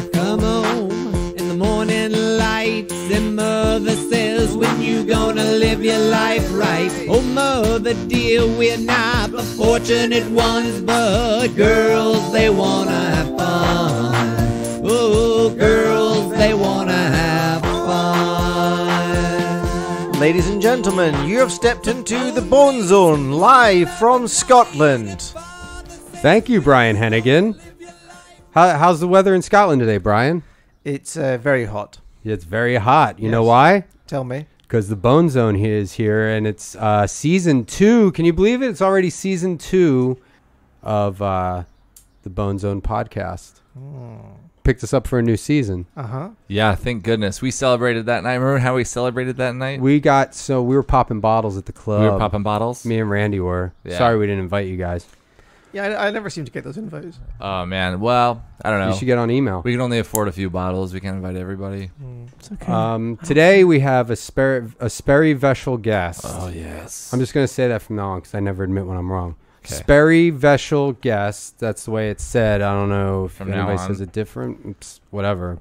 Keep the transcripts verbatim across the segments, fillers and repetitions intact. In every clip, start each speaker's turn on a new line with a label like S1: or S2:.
S1: I come home in the morning light, and mother says, when you gonna live your life right? Oh, mother dear, we're not the fortunate ones, but girls, they wanna have fun. Oh, girls, they wanna have fun.
S2: Ladies and gentlemen, you have stepped into the Bone Zone, live from Scotland.
S3: Thank you, Brian Hennigan. How, how's the weather in Scotland today, Brian?
S2: It's uh, very hot.
S3: It's very hot. You
S2: Yes.
S3: know why?
S2: Tell me.
S3: Because the Bone Zone here is here, and it's uh, season two. Can you believe it? It's already season two of uh, the Bone Zone podcast.
S2: Mm.
S3: Picked us up for a new season.
S2: Uh-huh.
S4: Yeah, thank goodness. We celebrated that night. Remember how we celebrated that night?
S3: We got, so we were popping bottles at the club.
S4: We were popping bottles?
S3: Me and Randy were.
S4: Yeah.
S3: Sorry we didn't invite you guys.
S2: Yeah, I, I never seem to get those invites.
S4: Oh, man. Well, I don't know.
S3: You should get on email.
S4: We can only afford a few bottles. We can't invite everybody.
S2: Mm.
S5: It's okay.
S3: Um, today we have a, sper- a Sperry Veshel guest.
S4: Oh, yes.
S3: I'm just going to say that from now on because I never admit when I'm wrong.
S4: Okay.
S3: Sperry Veshel guest. That's the way it's said. I don't know if
S4: From now
S3: anybody
S4: on.
S3: says it different. Oops, whatever.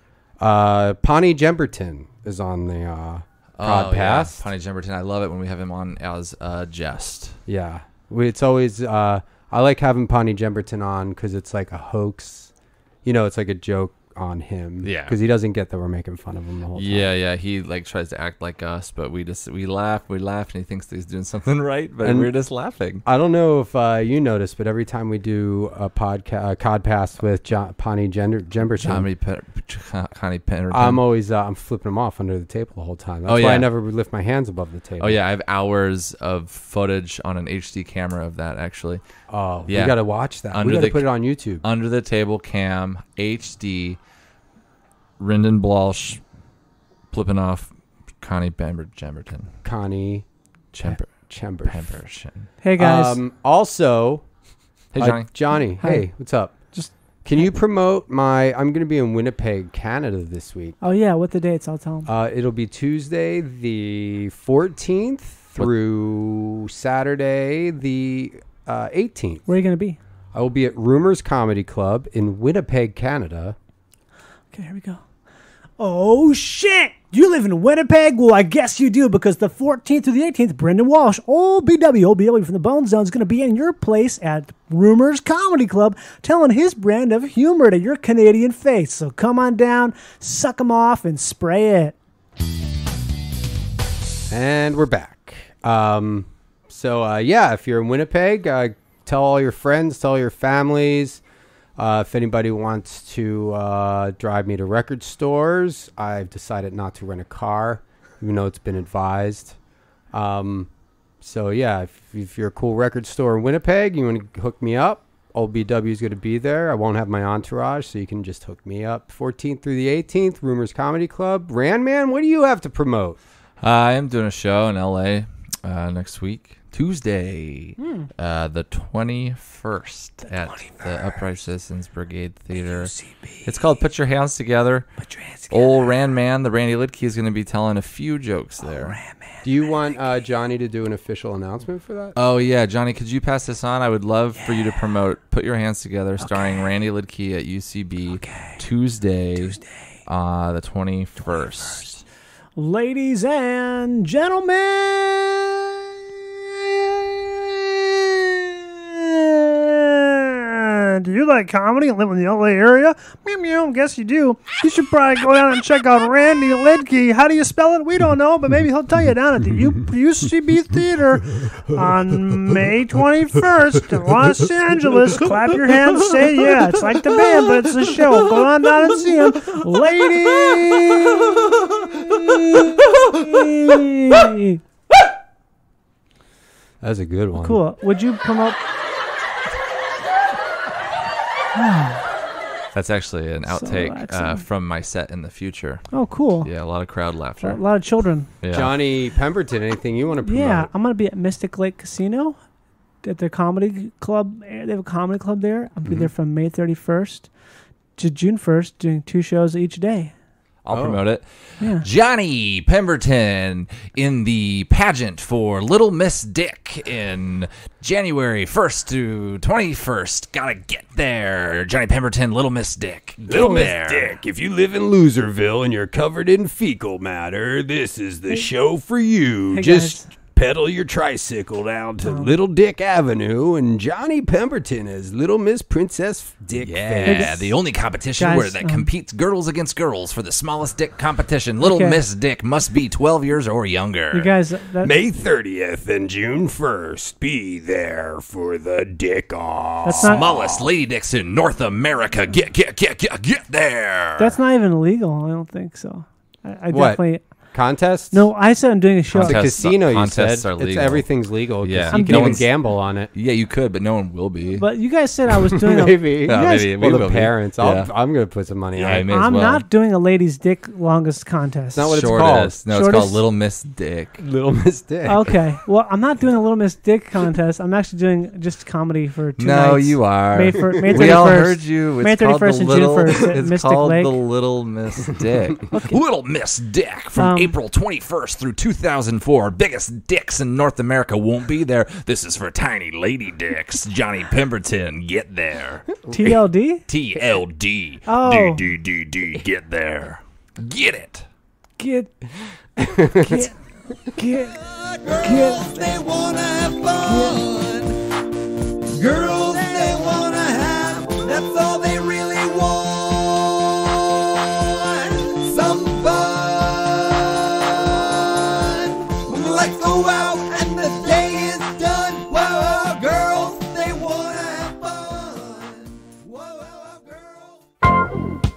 S3: Uh, Pawnee Pemberton is on the uh,
S4: Oh,
S3: podcast.
S4: yeah. Pawnee Pemberton. I love it when we have him on as a jest.
S3: Yeah. We, it's always, uh, I like having Pawnee Pemberton on because it's like a hoax. You know, it's like a joke on him.
S4: Yeah.
S3: Because he doesn't get that we're making fun of him the whole time.
S4: Yeah, yeah. He like tries to act like us, but we just we laugh, we laugh, and he thinks that he's doing something right, but
S3: And-
S4: we're just laughing.
S3: I don't know if uh, you noticed, but every time we do a podcast, a codcast with John, Pawnee Gender, Pemberton,
S4: Connie Pe- Connie Pemberton.
S3: I'm always uh, I'm flipping them off under the table the whole time. That's
S4: Oh,
S3: why
S4: yeah.
S3: I never lift my hands above the table.
S4: Oh yeah, I have hours of footage on an H D camera of that actually.
S3: Oh,
S4: Yeah.
S3: we got to watch that.
S4: Under
S3: we got to
S4: the-
S3: put it on YouTube.
S4: Under the table cam, H D, Brendon Walsh, flipping off Connie Pemberton.
S3: Connie
S4: Chember-
S3: Chember.
S4: Pemberton.
S5: Hey guys,
S3: Um, also,
S4: Hey
S3: uh,
S4: Johnny.
S3: Johnny,
S5: Hi.
S3: hey, what's up?
S5: Just-
S3: Can you promote my? I'm going to be in Winnipeg, Canada this week.
S5: oh yeah, what the dates? I'll tell them.
S3: Uh, it'll be Tuesday the fourteenth through Saturday the uh, eighteenth.
S5: Where are you gonna be?
S3: I will be at Rumors Comedy Club in Winnipeg, Canada.
S5: Okay, here we go. Oh shit! You live in Winnipeg? Well, I guess you do, because the fourteenth through the eighteenth, Brendon Walsh, old B W, old B W from the Bone Zone, is going to be in your place at Rumors Comedy Club, telling his brand of humor to your Canadian face. So come on down, suck them off, and spray it.
S3: And we're back. Um, so, uh, yeah, if you're in Winnipeg, uh, tell all your friends, tell your families. Uh, if anybody wants to uh, drive me to record stores, I've decided not to rent a car, even though it's been advised. Um, so, yeah, if, if you're a cool record store in Winnipeg, you want to hook me up, Old B W is going to be there. I won't have my entourage, so you can just hook me up. fourteenth through the eighteenth, Rumors Comedy Club. Randman, what do you have to promote?
S4: Uh, I am doing a show in L A uh, next week, Tuesday,
S5: Hmm.
S4: uh, the twenty-first at the Upright Citizens Brigade Theater. It's called Put Your Hands Together.
S5: Put your hands together.
S4: Old Randman, the Randy Liedtke, is going to be telling a few jokes there.
S3: Do you want uh, Johnny to do an official announcement for that?
S4: Oh, yeah. Johnny, could you pass this on? I would love for you to promote Put Your Hands Together, starring Randy Liedtke at U C B Tuesday, Tuesday. Uh, the twenty-first.
S5: Ladies and gentlemen, do you like comedy and live in the L A area? Meow, meow, guess you do. You should probably go down and check out Randy Liedtke. How do you spell it? We don't know, but maybe he'll tell you down at the U C B Theater on May twenty-first in Los Angeles. Clap your hands, say yeah. It's like the band, but it's a show. Go on down and see him. Ladies!
S3: That's a good one.
S5: Cool. Would you promote?
S4: That's actually an
S5: So
S4: outtake uh,
S5: excellent.
S4: from my set in the future.
S5: Oh, cool.
S4: Yeah, a lot of crowd
S5: A
S4: laughter.
S5: lot of children.
S4: Yeah.
S3: Johnny Pemberton, anything you want to promote?
S5: Yeah, I'm gonna be at Mystic Lake Casino at their comedy club. They have a comedy club there. I'll be
S4: Mhm.
S5: there from May thirty-first to June first, doing two shows each day.
S4: I'll
S3: Oh.
S4: promote it.
S5: Yeah.
S4: Johnny Pemberton in the pageant for Little Miss Dick in January first to twenty-first. Gotta get there. Johnny Pemberton, Little Miss Dick. Get
S3: Little Miss
S4: there.
S3: Dick, if you live in Loserville and you're covered in fecal matter, this is the show for you.
S5: Hey,
S3: Just
S5: guys.
S3: pedal your tricycle down to Little Dick Avenue, and Johnny Pemberton is Little Miss Princess Dick
S4: Yeah,
S3: Face.
S4: the only competition
S5: Guys,
S4: where that
S5: um,
S4: competes girls against girls for the smallest dick competition. Little
S5: Okay.
S4: Miss Dick must be twelve years or younger.
S5: You guys, that,
S3: May thirtieth and June first. Be there for the dick off.
S5: that's not
S4: Smallest lady dicks in North America. Get, get, get, get, get there.
S5: that's not even illegal. I don't think so. I, I
S3: What?
S5: definitely
S3: Contests?
S5: no. I said I'm doing a show.
S3: It's a
S4: Contests-
S3: casino, you
S4: contests
S3: said.
S4: are
S3: It's,
S4: legal.
S3: everything's legal.
S4: Yeah.
S3: Yeah.
S4: I'm
S3: You can
S4: no
S3: even
S4: one's-
S3: gamble on it.
S4: Yeah, you could, but no one will be.
S5: But you guys said I was doing a.
S3: Maybe.
S4: Yeah,
S5: guys-
S4: maybe we
S3: Well,
S4: will
S3: the
S4: be.
S3: parents. I'll,
S4: Yeah.
S3: I'm going to put some money
S4: Yeah,
S3: on
S4: I
S3: it.
S4: may as
S5: I'm
S4: well.
S5: not doing a lady's dick longest contest.
S3: not what it's
S4: Short
S3: called.
S4: is. No,
S5: Shortest-
S4: it's called Little Miss Dick.
S3: Little Miss Dick.
S5: Okay. Well, I'm not doing a Little Miss Dick contest. I'm actually doing just comedy for two
S4: No,
S5: nights.
S4: you are.
S5: May for- May
S4: we all
S5: thirty-first.
S4: heard you. It's
S5: May
S4: called
S5: thirty-first
S4: the
S5: and June
S4: little,
S5: first at
S4: It's
S5: Mystic
S4: called
S5: Lake.
S4: the Little Miss Dick. Little Miss Dick from
S5: Um,
S4: April twenty-first through two thousand four. Biggest dicks in North America won't be there. This is for tiny lady dicks. Johnny Pemberton, get there.
S5: T L D.
S4: T L D.
S5: Oh.
S4: D, D, D, D, get there. Get it.
S5: Get. Get. Get.
S1: Girls, they wanna have fun. Girls, they wanna have. That's all they really want. Some fun. Let's go out and the day is done. Whoa, girls, they wanna have fun. Whoa, whoa, girls.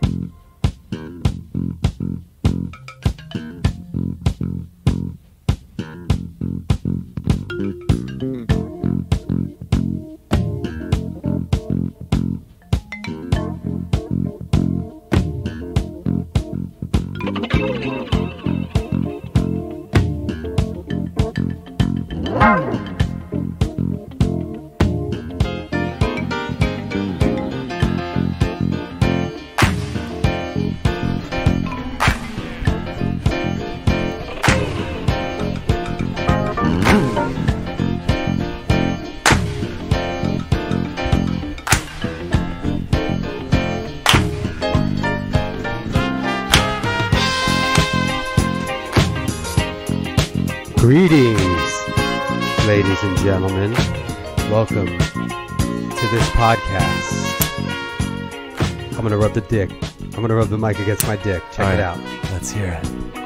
S3: Greetings, ladies and gentlemen. Welcome to this podcast. I'm going to rub the dick. I'm going to rub the mic against my dick. Check
S4: All
S3: it
S4: right.
S3: out.
S4: Let's hear it.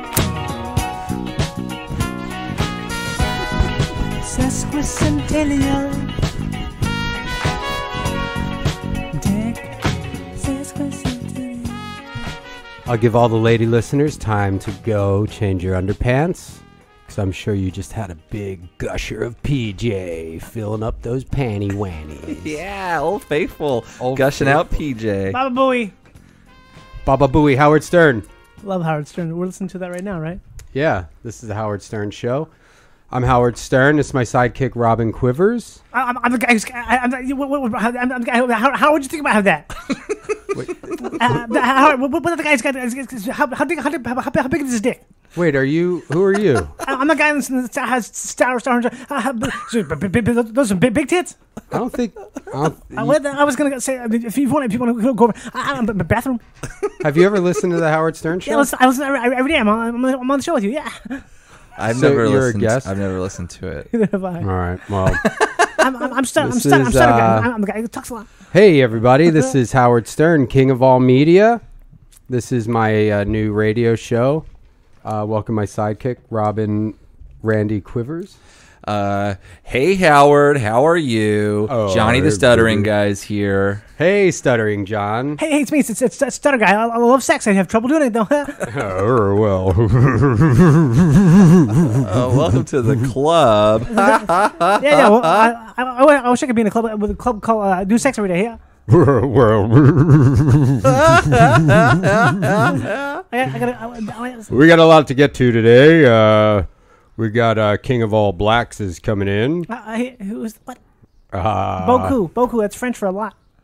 S5: Sesquicentennial. Dick. Sesquicentennial.
S3: I'll give all the lady listeners time to go change your underpants, because I'm sure you just had a big gusher of P J filling up those panty wannies.
S4: Yeah, Old Faithful.
S3: Old
S4: Gushing
S3: Faithful.
S4: out P J.
S5: Baba Booey.
S3: Baba Booey, Howard Stern.
S5: Love Howard Stern. We're listening to that right now, right?
S3: Yeah, this is the Howard Stern Show. I'm Howard Stern. This is my sidekick, Robin Quivers.
S5: I, I'm, I'm the guy who's. I, I'm, the- what, what, I'm, I'm the guy. who- How, how would you think about that? uh, the- how, what, what the guy's got? How, how, big, how, big- how, how big is his dick?
S3: Wait, are you? Who are you?
S5: I- I'm the guy that has star star. Uh, those are big, big tits.
S3: I don't think. I don't,
S5: I, went- I was gonna say if you want, if you want to go over, I, I'm in the bathroom.
S3: have you ever listened to the Howard Stern Show?
S5: Yeah, listen, I listen every, every day. I'm on, I'm on I'm on the show with you. Yeah,
S4: I've
S3: So
S4: never
S3: you're a
S4: listened.
S3: guest?
S4: I've never listened to it.
S5: neither have I.
S3: All right. Well,
S5: I'm I'm, I'm stuck. I'm
S3: This
S5: stuck. I'm
S3: is,
S5: stuck.
S3: uh,
S5: I'm, I'm the guy who talks a lot.
S3: hey everybody, this is Howard Stern, king of all media. This is my uh, new radio show. Uh, welcome my sidekick, Robin Randy Quivers.
S4: Uh, hey Howard, how are you?
S3: Oh,
S4: Johnny the
S3: hey,
S4: Stuttering
S3: baby.
S4: Guy's here.
S3: Hey, stuttering John.
S5: Hey, hey, it's me. It's, it's, it's Stutter Guy. I, I love sex. I have trouble doing it though.
S3: Oh, well.
S4: Oh, welcome to the club.
S5: yeah, yeah. Well, I, I, I, I wish I could be in a club with a club called uh, Do Sex Every Day. Yeah.
S3: well,
S5: I, I gotta. I, I,
S3: we got a lot to get to today. Uh, we got uh, King of All Blacks is coming in.
S5: I, I, who's what?
S3: Uh,
S5: Beaucoup. Beaucoup. That's French for a lot.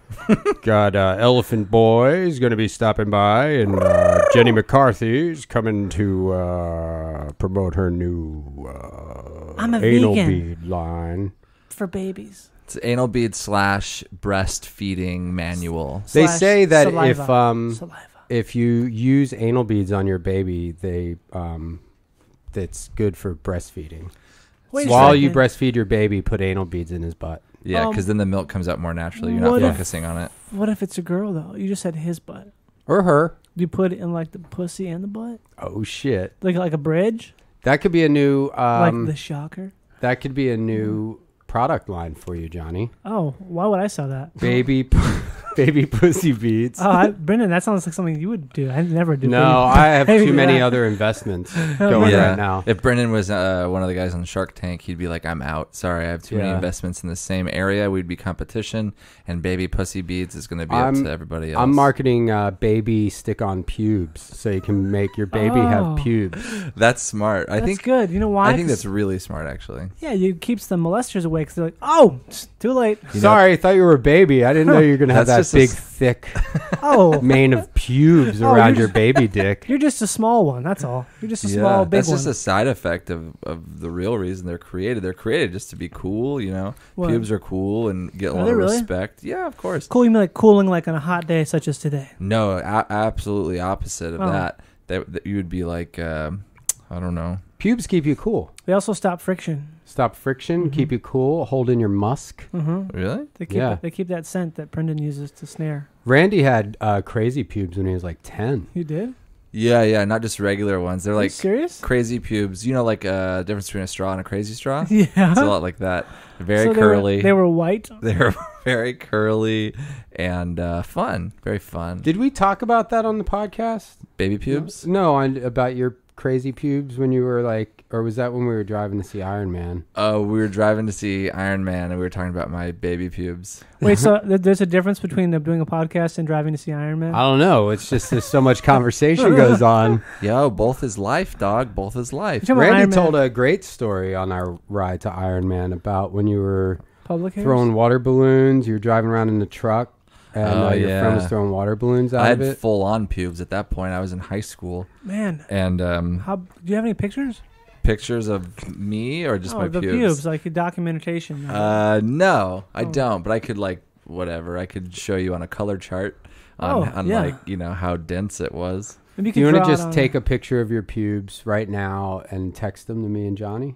S3: Got uh, Elephant Boy is going to be stopping by, and uh, Jenny McCarthy's coming to uh, promote her new uh,
S5: I'm a
S3: anal
S5: vegan.
S3: bead line.
S5: For babies.
S4: It's anal bead slash breastfeeding manual.
S3: They
S5: Slash
S3: say that
S5: saliva.
S3: if um
S5: Saliva.
S3: if you use anal beads on your baby, they um that's good for breastfeeding.
S5: Wait a
S3: While you
S5: second.
S3: breastfeed your baby, put anal beads in his butt.
S4: Yeah,
S5: Um,
S4: because then the milk comes out more naturally. You're not
S5: what if-
S4: focusing on it.
S5: What if it's a girl though? You just said his butt.
S3: Or her.
S5: Do you put it in like the pussy and the butt,
S3: Oh shit.
S5: like like a bridge,
S3: That could be a new um
S5: like the shocker?
S3: that could be a new product line for you, Johnny.
S5: Oh, why would I sell that?
S3: Baby baby pussy beads.
S5: Oh, I, Brendan, that sounds like something you would do. I never do.
S3: No,
S5: baby-
S3: I have
S5: baby
S3: too many
S5: that.
S3: other investments going
S4: Yeah.
S3: right now.
S4: If Brendan was uh, one of the guys on Shark Tank, he'd be like, I'm out. Sorry, I have too many
S3: Yeah.
S4: investments in the same area. We'd be competition, and baby pussy beads is going to be up
S3: I'm-
S4: to everybody else.
S3: I'm marketing uh, baby stick-on pubes, so you can make your baby
S5: Oh.
S3: have pubes.
S4: That's smart. I
S5: That's
S4: think
S5: good. You know why?
S4: I think
S5: 'Cause-
S4: that's really smart, actually.
S5: yeah. It keeps the molesters away because they're like, oh, it's too late.
S4: You know-
S3: Sorry, I thought you were a baby. I didn't know you were gonna have
S4: That's
S3: that
S4: just a
S3: big,
S4: s-
S3: thick
S5: Oh,
S3: mane of pubes
S5: Oh,
S3: around
S5: you're
S3: your baby dick.
S5: you're just a small one. That's all. You're just a
S4: Yeah,
S5: small, big
S4: that's
S5: one.
S4: just a side effect of, of the real reason they're created. They're created just to be cool, you know.
S5: What?
S4: Pubes are cool and get a
S5: Are
S4: lot
S5: they
S4: of
S5: really?
S4: respect. Yeah, of course.
S5: Cool. You mean like cooling like on a hot day such as today?
S4: No, a- absolutely opposite of
S5: Oh.
S4: that. that. That you would be like, um, I don't know.
S3: Pubes keep you cool.
S5: They also stop friction.
S3: Stop friction,
S5: Mhm.
S3: keep you cool, hold in your musk.
S5: Mm-hmm.
S4: Really?
S5: They keep
S3: Yeah.
S5: they keep that scent that Brendan uses to snare.
S3: Randy had uh, crazy pubes when he was like ten.
S5: You did?
S4: Yeah, yeah. Not just regular ones. They're
S5: Are you
S4: like
S5: serious?
S4: crazy pubes. You know, like a uh, difference between a straw and a crazy straw.
S5: Yeah.
S4: It's a lot like that. Very
S5: So they
S4: curly.
S5: Were, they were white.
S4: They're very curly and uh, fun. Very fun.
S3: Did we talk about that on the podcast?
S4: Baby pubes?
S3: No, on, about your crazy pubes when you were like, or was that when we were driving to see Iron Man?
S4: Oh, we were driving to see Iron Man, and we were talking about my baby pubes.
S5: Wait, so th- there's a difference between them doing a podcast and driving to see Iron Man?
S3: I don't know. It's just there's so much conversation goes on.
S4: Yo, both is life, dog. Both is life.
S5: You're talking about
S3: Randy
S5: Iron Man
S3: told a great story on our ride to Iron Man about when you were
S5: public hairs?
S3: throwing water balloons. You were driving around in the truck, and
S4: Oh,
S3: uh, your friend was
S4: yeah.
S3: throwing water balloons out
S4: I
S3: of
S4: had
S3: it.
S4: full on pubes at that point. I was in high school,
S5: Man,
S4: and um,
S5: how do you have any pictures?
S4: pictures of me or just
S5: oh,
S4: my
S5: the
S4: pubes.
S5: pubes, like a documentation.
S4: Uh, no, I
S5: Oh.
S4: don't. But I could like whatever. I could show you on a color chart on,
S5: Oh,
S4: on
S5: yeah.
S4: like you know how dense it was.
S5: Maybe you
S3: Do you
S5: want
S3: want to just take a picture of your pubes right now and text them to me and Johnny?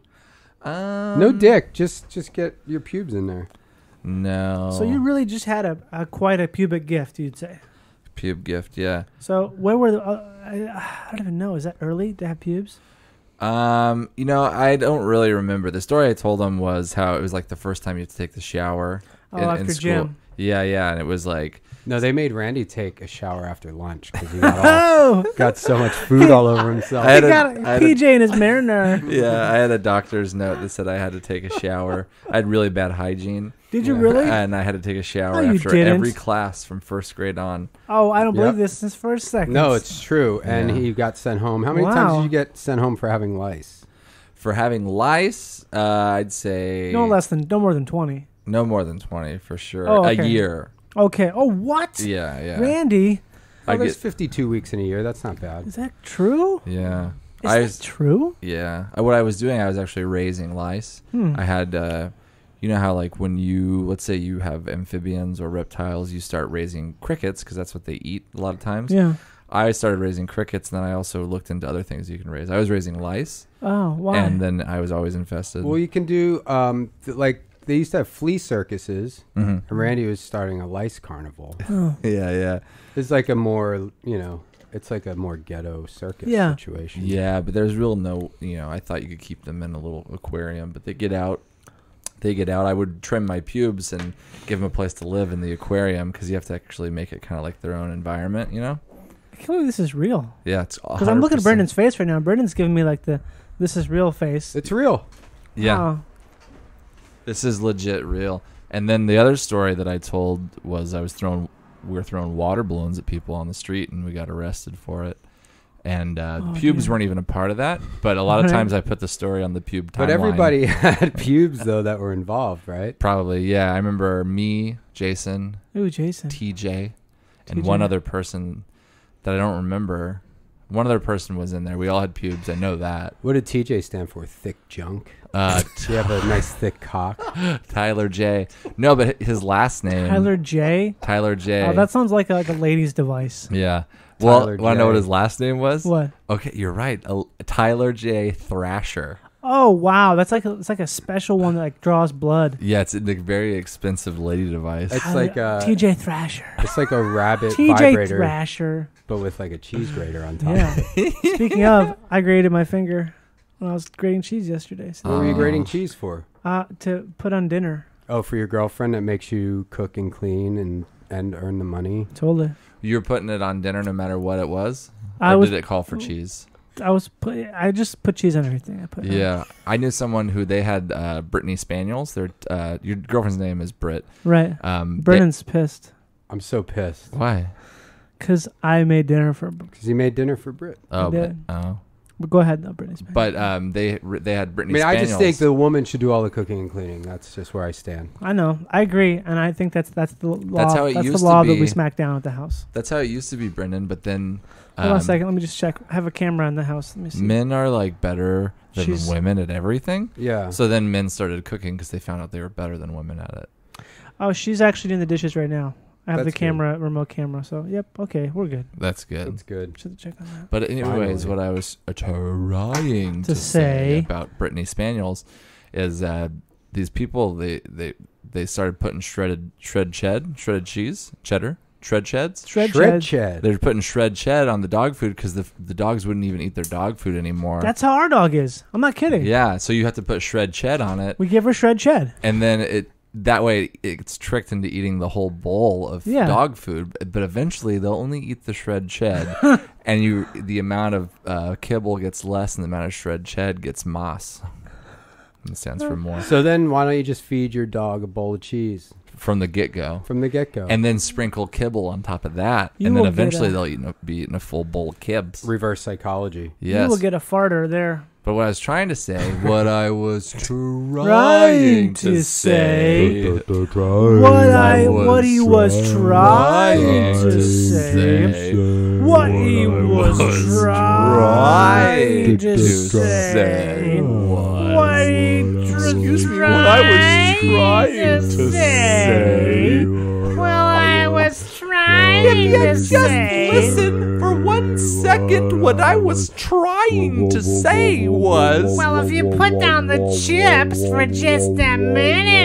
S4: Um,
S3: No dick. Just just get your pubes in there.
S4: No.
S5: So you really just had a, a quite a pubic gift, you'd say.
S4: pube gift? Yeah.
S5: So where were the? Uh, I, I don't even know. Is that early to have pubes?
S4: Um, you know, I don't really remember. The story I told them was how it was like the first time you had to take the shower
S5: Oh,
S4: in,
S5: after
S4: in school.
S5: gym.
S4: Yeah, yeah, and it was like,
S3: No, they made Randy take a shower after lunch because he got, all,
S5: Oh,
S3: got so much food all over himself.
S4: I
S5: he
S4: had a-
S5: got
S4: I
S5: a
S4: had a-
S5: P J in his marinara.
S4: yeah, I had a doctor's note that said I had to take a shower. I had really bad hygiene.
S5: Did you
S3: Yeah.
S5: really?
S4: And I had to take a shower
S5: No, you
S4: after
S5: didn't.
S4: every class from first grade on.
S5: Oh, I don't believe
S3: Yep.
S5: this. This for a second.
S3: No, it's true. And
S4: Yeah.
S3: he got sent home. How many times
S5: Wow.
S3: did you get sent home for having lice?
S4: For having lice, uh, I'd say
S5: no less than no more than twenty.
S4: no more than twenty for sure.
S5: Oh,
S4: A
S5: okay.
S4: year.
S5: Okay. Oh, what?
S4: Yeah, yeah.
S5: Randy,
S3: Oh,
S4: I
S3: there's
S4: get,
S3: fifty-two weeks in a year. That's not bad.
S5: is that true?
S4: yeah.
S5: Is
S4: I
S5: that
S4: was,
S5: true?
S4: yeah. Uh, What I was doing, I was actually raising lice.
S5: Hmm.
S4: I had, uh, you know how like when you, let's say you have amphibians or reptiles, you start raising crickets because that's what they eat a lot of times.
S5: Yeah.
S4: I started raising crickets, and then I also looked into other things you can raise. I was raising lice,
S5: Oh, why?
S4: and then I was always infested.
S3: Well, you can do, um, th- like, they used to have flea circuses,
S4: Mhm.
S3: and Randy was starting a lice carnival.
S5: oh.
S4: Yeah, yeah.
S3: It's like a more, you know, it's like a more ghetto circus
S5: Yeah.
S3: situation.
S4: Yeah, but there's real no, you know, I thought you could keep them in a little aquarium, but they get out. They get out. I would trim my pubes and give them a place to live in the aquarium because you have to actually make it kind of like their own environment, you know?
S5: I can't believe this is real.
S4: Yeah, it's
S5: Because I'm looking at Brendan's face right now. Brendan's giving me like the this is real face.
S3: It's real.
S4: Yeah,
S5: Oh.
S4: this is legit real. And then the other story that I told was I was throwing, we were throwing water balloons at people on the street, and we got arrested for it. And uh,
S5: Oh,
S4: pubes
S5: dear.
S4: weren't even a part of that. But a lot of
S5: Right.
S4: times I put the story on the pube timeline.
S3: But everybody had pubes though that were involved, right?
S4: Probably, yeah. I remember me, Jason,
S5: Ooh, Jason.
S4: T J, and
S5: T J.
S4: one other person that I don't remember. One other person was in there. We all had pubes. I know that.
S3: What did T J stand for? Thick junk.
S4: Uh,
S3: Do you have a nice thick cock?
S4: Tyler J. No, but his last name.
S5: Tyler J.
S4: Tyler J.
S5: Oh, that sounds like a, like a lady's device.
S4: Yeah. Well,
S3: Tyler
S4: want to know what
S3: J.
S4: his last name was?
S5: What?
S4: Okay, you're right. Uh, Tyler J. Thrasher.
S5: Oh wow, that's like a, it's like a special one that like draws blood.
S4: Yeah, it's a very expensive lady device.
S3: It's like a
S5: T J Thrasher.
S3: It's like a rabbit
S5: T J
S3: vibrator,
S5: Thrasher.
S3: but with like a cheese grater on top.
S5: Yeah. Speaking of, I grated my finger when I was grating cheese yesterday. So,
S3: What were you
S4: Oh.
S3: grating cheese for?
S5: uh, to put on dinner.
S3: Oh, for your girlfriend that makes you cook and clean and and earn the money.
S5: Told her.
S4: You were putting it on dinner no matter what it was?
S5: I
S4: or
S5: was.
S4: did it call for cheese?
S5: I was. Put, I just put cheese on everything. I put.
S4: Yeah. I knew someone who they had uh, Brittany Spaniels. Their uh, your girlfriend's name is Britt.
S5: Right.
S4: Um, they-
S5: Brennan's pissed
S3: I'm so pissed
S4: why?
S5: because I made dinner for.
S3: because he made dinner for Brit.
S4: Oh, but,
S5: did.
S4: oh.
S5: But go ahead, though, Brittany's.
S4: But um, they they had
S3: I
S4: Brittany
S3: mean, I
S4: Spaniels.
S3: just think the woman should do all the cooking and cleaning. That's just where I stand.
S5: I know. I agree, and I think that's that's the law.
S4: how it
S5: that's
S4: used
S5: the
S4: to
S5: law that we
S4: be.
S5: smack down at the house.
S4: That's how it used to be, Brendan. But then um,
S5: Hold on a second. Let me just check. I have a camera in the house. Let me see.
S4: men are like better than
S5: She's-
S4: women at everything.
S3: Yeah.
S4: So then men started cooking because they found out they were better than women at it.
S5: Oh, she's actually doing the dishes right now. I have
S3: That's
S5: the camera, remote camera. So, yep. Okay, we're good.
S4: That's good.
S3: That's good.
S5: Should check on that.
S4: But anyways,
S3: Finally.
S4: what I was uh, trying
S5: To
S4: to, say
S5: say.
S4: about Brittany Spaniels is uh, these people they, they they started putting shredded shred ched shredded cheese cheddar shred sheds.
S5: Shred,
S3: Shred
S5: shed.
S3: shed.
S4: They're putting shred ched on the dog food because the the dogs wouldn't even eat their dog food anymore.
S5: That's how our dog is. I'm not kidding.
S4: yeah, so you have to put shred ched on it,
S5: We give her shred shed.
S4: and then it that way it gets tricked into eating the whole bowl of
S5: Yeah.
S4: dog food. But eventually they'll only eat the shred ched, and you the amount of uh, kibble gets less, and the amount of shred ched gets moss. It stands for more
S3: So then, why don't you just feed your dog a bowl of cheese
S4: from the get go.
S3: from the get go?
S4: And then sprinkle kibble on top of that,
S5: You
S4: and then
S5: will get
S4: eventually
S5: a-
S4: they'll eat, be eating a full bowl of kibs.
S3: Reverse psychology.
S4: Yes,
S5: You will get a farter there.
S4: but what I was trying to say, what I was trying
S5: Trying
S4: to
S5: to
S4: say,
S5: What I,
S4: was
S5: what he was trying to say. What he was trying to say. What he
S4: Excuse me, what I was trying to say.
S6: Well, I was trying to say.
S4: Listen for one second. What I was trying to say was.
S6: Well, if you put down the chips for just a minute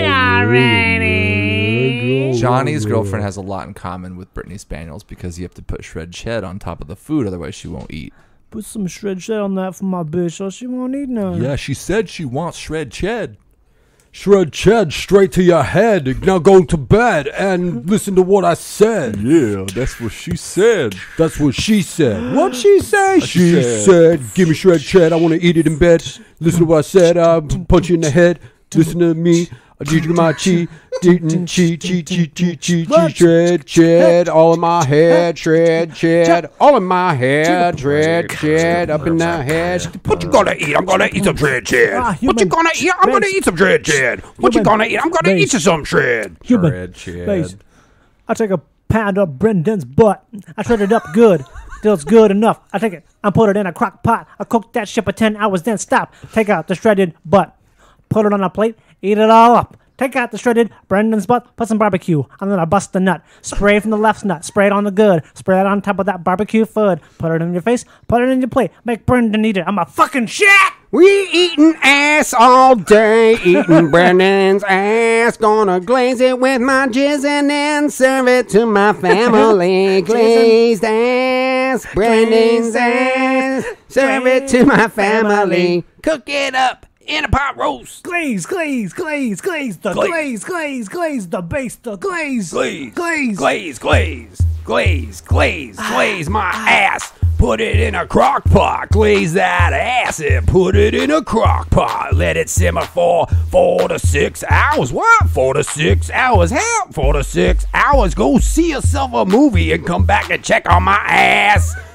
S6: already.
S4: Johnny's girlfriend has a lot in common with Brittany Spaniels because you have to put shred ched on top of the food, otherwise she won't eat.
S5: Put some shred shed on that for my bitch so she won't eat none.
S4: Yeah, she said she wants shred ched.
S3: Shred shed straight to your head. Now go to bed and listen to what I said.
S4: Yeah, that's what she said.
S3: That's what she said. What she say? She
S4: said-
S3: said, "Give me shred shed. I want to eat it in bed." Listen to what I said. I'll punch you in the head. Listen to me. I eat my cheese. Eating cheese, cheese, cheese, cheese, cheese, cheese, shred shed. All in my head. Shred shed. All in my head. Shred shed. Up in the head.
S7: What you gonna eat? I'm gonna eat some shred shed.
S5: Ah,
S7: What you
S5: human
S7: gonna eat? I'm gonna
S5: base.
S7: eat some shred shed. What you
S5: Human
S7: gonna eat? I'm gonna
S5: base.
S7: eat some shred.
S5: Human
S4: Shred ched.
S5: base. I take a pound of Brendan's butt. I shred it up good. Till it's good enough. I take it. I put it in a crock pot. I cook that shit for ten hours. Then stop. Take out the shredded butt. Put it on a plate. Eat it all up. Take out the shredded Brendan's butt. Put some barbecue. I'm gonna bust the nut. Spray from the left nut. Spray it on the good. Spray it on top of that barbecue food. Put it in your face. Put it in your plate. Make Brendan eat it. I'm a fucking shit.
S3: We eating ass all day, eating Brandon's ass. Gonna glaze it with my jizz and then serve it to my family. Glazed ass, Brandon's ass. Serve it to my family. Cook it up in a pot roast.
S5: Glaze, glaze, glaze, glaze, the glaze, glaze, glaze, the base, the glaze,
S7: Glaze,
S5: glaze,
S7: glaze, glaze, glaze, glaze, glaze my ass. Put it in a crock pot. Glaze that ass and put it in a crock pot. Let it simmer for four to six hours. What? Four to six hours? Hell, four to six hours. Go see yourself a movie and come back and check on my ass.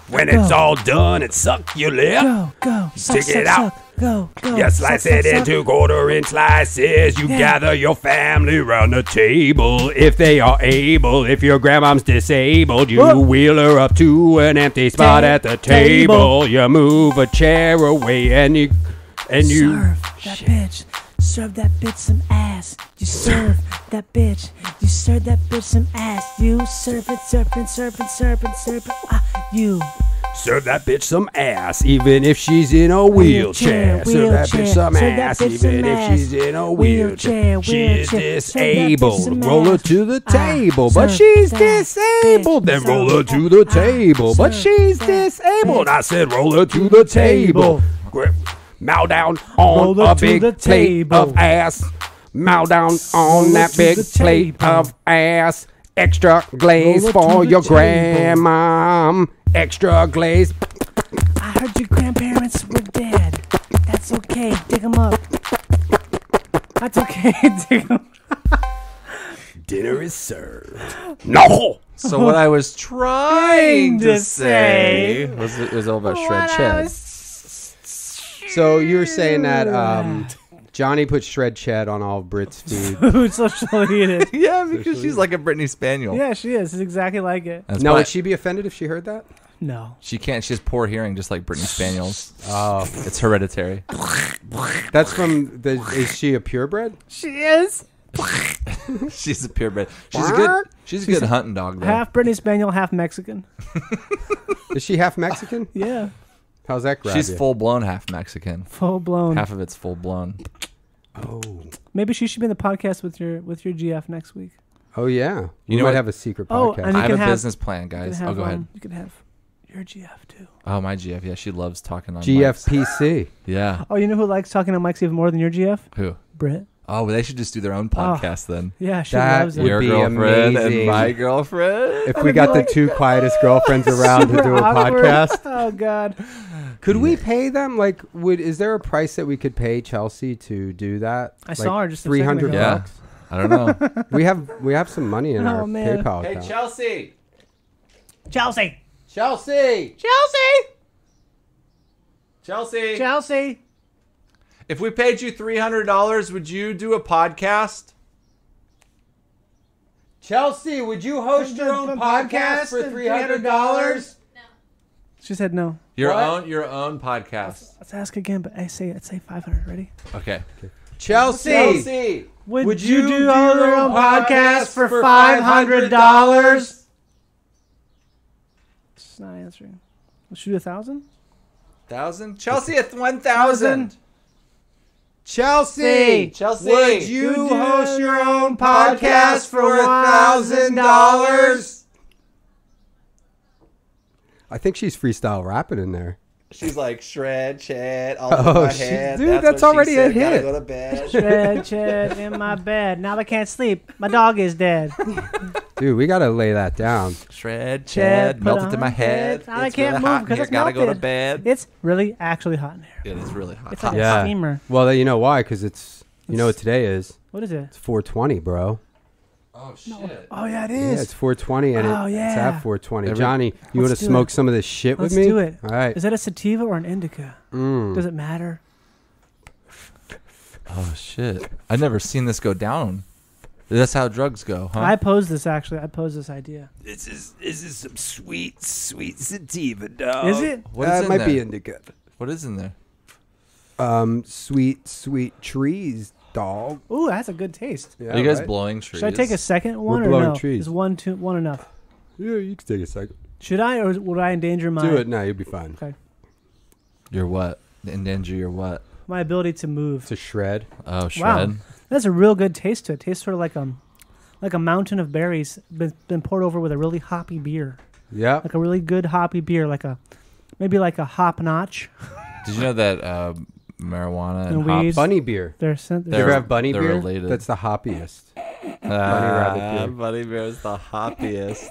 S7: When it's all done, it suck your lip.
S6: Go, go.
S7: Stick
S6: suck,
S7: it
S6: suck,
S7: out.
S6: Suck. Go, go.
S7: You slice
S6: suck,
S7: it
S6: suck,
S7: into
S6: suck.
S7: quarter inch slices. You
S6: Yeah.
S7: gather your family round the table. If they are able, if your grandmom's disabled, you
S6: Whoa.
S7: wheel her up to an empty spot
S6: Ta-
S7: at the
S6: table.
S7: table. You move a chair away and you and you
S6: Serve that bitch. Serve that bitch some ass. You serve that bitch. You serve that bitch some ass. You serve it, serve it, serve it, serve it, serve it. Ah, you.
S7: serve that bitch some ass, even if she's in a wheelchair. Serve that bitch some
S6: Serve that
S7: ass,
S6: bitch
S7: even
S6: some
S7: if
S6: ass.
S7: she's in a
S6: Wheelchair,
S7: wheelchair. She's
S6: wheelchair. Serve that bitch
S7: disabled.
S6: some
S7: Roll her
S6: ass.
S7: to the
S6: Ah,
S7: table, but
S6: serve
S7: she's
S6: that
S7: disabled.
S6: bitch.
S7: Then roll
S6: Serve
S7: her to
S6: that-
S7: the
S6: ah,
S7: table, but
S6: serve
S7: she's
S6: that
S7: disabled.
S6: bitch.
S7: I said roll her to the table. Grip, mow down on
S6: Roll her
S7: a
S6: to
S7: big
S6: the
S7: plate
S6: table.
S7: of ass. Mow down on
S6: Roll her
S7: that
S6: to
S7: big
S6: the
S7: plate
S6: table.
S7: of ass. Extra glaze
S6: Roll her
S7: for
S6: to the
S7: your
S6: table.
S7: grandma. Extra glaze.
S6: I heard your grandparents were dead. That's okay. Dig them up. That's okay. Dig them.
S7: Dinner is served. No.
S4: So what I was trying to
S6: to
S4: say
S6: say
S4: was it was all about shred ched.
S3: So you were saying that um, Johnny put shred ched on all Brit's food.
S5: Food social eating.
S4: Yeah, because she's like a Brittany Spaniel.
S5: Yeah, she is. It's exactly like it.
S4: That's
S3: Now,
S4: why
S3: would she be offended if she heard that?
S5: No.
S4: she can't. She has poor hearing, just like Brittany Spaniels.
S3: Oh,
S4: It's hereditary.
S3: that's from the. Is she a purebred?
S5: She is.
S4: She's a purebred. She's a good. She's a good hunting dog, though.
S5: Half Brittany Spaniel, half Mexican.
S3: Is she half Mexican?
S5: Yeah.
S3: How's that grab
S4: She's
S3: you?
S4: full blown half Mexican.
S5: Full blown.
S4: Half of it's full blown.
S3: Oh,
S5: Maybe she should be in the podcast with your with your G F next week.
S3: oh yeah.
S4: You
S3: You
S4: know
S3: might
S4: what-
S3: have a secret
S5: Oh,
S3: podcast.
S5: and you
S4: I have
S5: can
S4: a
S5: have-
S4: business plan,
S5: You
S4: guys.
S5: can
S4: Oh,
S5: have,
S4: go ahead.
S5: um, You can have your G F too.
S4: Oh, my G F. Yeah, she loves talking on
S3: G F P
S4: mics.
S3: C.
S4: Yeah.
S5: Oh, you know who likes talking to mics even more than your G F?
S4: Who?
S5: Brit.
S4: Oh, well, they should just do their own podcast then.
S5: Yeah, she
S3: That
S5: loves it.
S3: would
S4: Your
S3: be
S4: girlfriend
S3: amazing.
S4: and my girlfriend.
S3: If we got the two quietest girlfriends around to
S5: Super
S3: do a
S5: awkward.
S3: podcast,
S5: Oh God.
S3: could we pay them? Like, would is there a price that we could pay Chelsea to do that?
S5: I
S3: like
S5: saw her just a
S3: three
S5: second
S3: hundred
S5: ago.
S4: Yeah.
S3: bucks.
S4: I don't know.
S3: We have we have some money in
S5: Oh,
S3: our
S5: man.
S3: PayPal account.
S4: Chelsea.
S5: Chelsea.
S3: Chelsea.
S5: Chelsea.
S4: Chelsea.
S5: Chelsea.
S4: If we paid you three hundred dollars, would you do a podcast?
S3: Chelsea, would you host your own podcast for three hundred dollars?
S5: She said no.
S4: Your
S3: What?
S4: own your own podcast.
S5: Let's ask again, but I say let's say five hundred. Ready?
S4: Okay.
S3: Chelsea,
S4: Chelsea.
S5: Would,
S3: would
S5: you,
S3: you
S5: do
S3: do
S5: your own
S3: your
S5: podcast for
S3: for
S5: five hundred dollars? She's not answering. Let's do a thousand.
S4: Thousand? Chelsea at one thousand.
S3: Chelsea,
S4: Chelsea.
S3: would you
S5: You
S3: host
S5: do
S3: your own podcast for a thousand dollars? I think she's freestyle rapping in there.
S4: She's like shred, ched, all
S3: Oh,
S4: over my
S3: she's-
S4: head.
S3: dude,
S4: that's
S3: that's
S4: what she
S3: already a
S4: said. Gotta
S3: hit.
S4: go to bed.
S5: Chad, Chad, in my bed. Now I can't sleep. My dog is dead.
S3: Dude, we gotta lay that down.
S4: Shred,
S5: Chad,
S4: ched,
S5: put
S4: melted to
S5: on
S4: my head.
S5: head. Now I
S4: It's
S5: can't
S4: really
S5: move
S4: hot in
S5: 'cause
S4: here.
S5: it's
S4: Gotta go to
S5: melted.
S4: bed.
S5: It's really actually hot in here.
S4: It is really hot.
S5: It's like a
S3: Yeah.
S5: steamer.
S3: Well, you know why? Because it's you know what today is.
S5: What is it?
S3: It's four twenty, bro.
S4: Oh shit.
S5: Oh yeah, it
S3: Yeah,
S5: is.
S3: it's four twenty, and
S5: Oh,
S3: it,
S5: yeah.
S3: it's at four twenty.
S4: Every-
S3: Johnny, you want
S5: Let's
S3: to
S5: do
S3: smoke
S5: it.
S3: some of this shit
S5: Let's
S3: with me?
S5: do it.
S3: All right.
S5: Is that a sativa or an indica?
S3: Mm.
S5: Does it matter?
S4: Oh shit. I've never seen this go down. That's how drugs go, huh?
S5: I posed this actually. I posed this idea.
S7: This is this is some sweet, sweet sativa, dog.
S5: Is it?
S4: What is
S3: Uh, it
S4: in
S3: might
S4: there?
S3: be indica.
S4: What is in there?
S3: Um, sweet, sweet trees, dog.
S5: Ooh, that's a good taste.
S3: Yeah,
S4: Are you guys
S3: right?
S4: blowing trees?
S5: Should I take a second one or
S3: blowing
S5: no?
S3: trees.
S5: Is one two one enough?
S3: Yeah, you can take a second.
S5: Should I or would I endanger my
S3: Do it now. You'll be fine.
S5: Okay.
S4: Your what? Endanger your what?
S5: my ability to move?
S3: To shred.
S4: Oh, shred.
S5: Wow, that's a real good taste to it. Tastes sort of like um like a mountain of berries been, been poured over with a really hoppy beer,
S3: Yeah.
S5: like a really good hoppy beer, like a maybe like a hop notch.
S4: Did you know that uh, marijuana and,
S5: And
S4: hops?
S5: weed.
S3: Bunny beer.
S5: They're sent.
S3: You
S4: They're-
S3: ever have bunny
S4: they're
S3: beer?
S4: related.
S3: That's the hoppiest.
S4: Ah,
S3: rabbit beer.
S4: Bunny beer is the hoppiest.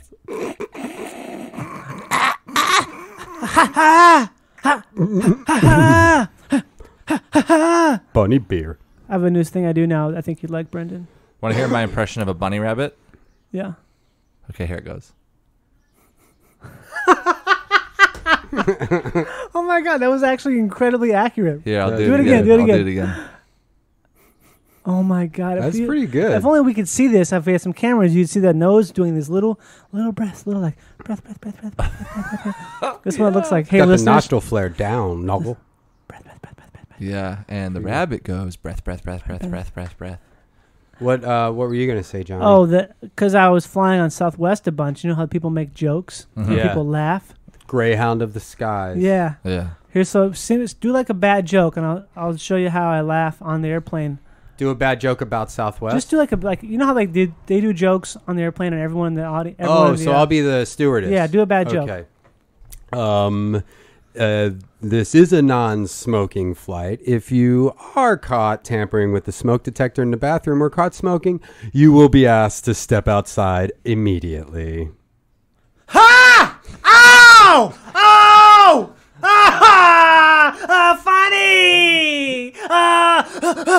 S3: Bunny beer.
S5: I have a news thing I do now. I think you'd like, Brendan.
S4: Want to hear my impression of a bunny rabbit?
S5: Yeah.
S4: Okay, here it goes.
S5: Oh my god, that was actually incredibly accurate.
S4: Yeah, I'll do,
S5: do
S4: it,
S5: it
S4: again.
S5: again. Do it
S4: I'll
S5: again.
S4: do it again.
S5: Oh my god,
S3: That's
S5: if you,
S3: pretty good.
S5: If only we could see this. If we had some cameras, you'd see that nose doing this little, little breath, little like breath, breath, breath, breath, breath, breath, breath, breath. This is what it looks like. Hey,
S3: Got the
S5: listeners.
S3: nostril flare down, novel.
S5: Breath, breath, breath, breath, breath, breath.
S4: Yeah, and the rabbit goes breath, breath, breath, breath, breath, breath, breath.
S3: What uh, what were you gonna say, Johnny?
S5: Oh, that because I was flying on Southwest a bunch. You know how people make jokes,
S4: Mhm.
S5: and
S3: Yeah.
S5: people laugh.
S3: Greyhound of the skies.
S5: Yeah.
S4: Yeah.
S5: Here's so sing- do like a bad joke, and I'll I'll show you how I laugh on the airplane.
S3: Do a bad joke about Southwest.
S5: Just do like a like you know how like they they do jokes on the airplane and everyone in the audience.
S3: Oh, so I'll be the stewardess.
S5: Yeah, do a bad joke.
S3: Okay. Um, uh, this is a non-smoking flight. If you are caught tampering with the smoke detector in the bathroom or caught smoking, you will be asked to step outside immediately.
S5: Ha! Ow! Oh! Ah! Ah! Funny! Ah!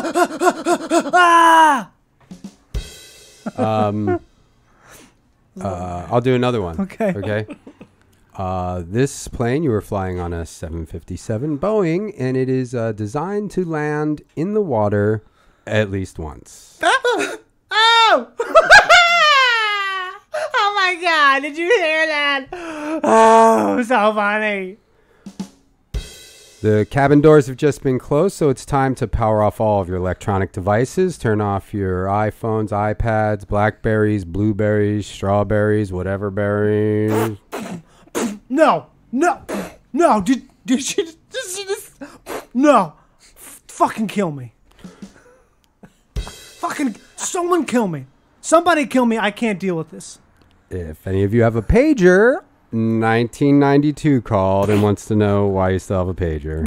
S5: Ah!
S3: Um, uh, I'll do another one.
S5: Okay.
S3: Okay. Uh, this plane, you were flying on a seven fifty-seven Boeing, and it is uh, designed to land in the water at least once.
S5: Oh! Oh my God! Did you hear that? Oh, so funny.
S3: The cabin doors have just been closed, so it's time to power off all of your electronic devices. Turn off your iPhones, iPads, Blackberries, Blueberries, Strawberries, whatever berries.
S5: No, no, no! Did did she just, did she just no? F- fucking kill me! Fucking someone kill me! Somebody kill me! I can't deal with this.
S3: If any of you have a pager, nineteen ninety-two called and wants to know why you still have a pager.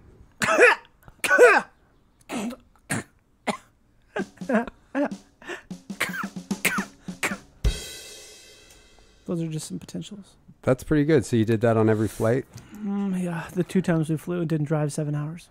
S5: Those are just some potentials.
S3: That's pretty good. So you did that on every flight?
S5: Mm, yeah, the two times we flew, it didn't drive seven hours.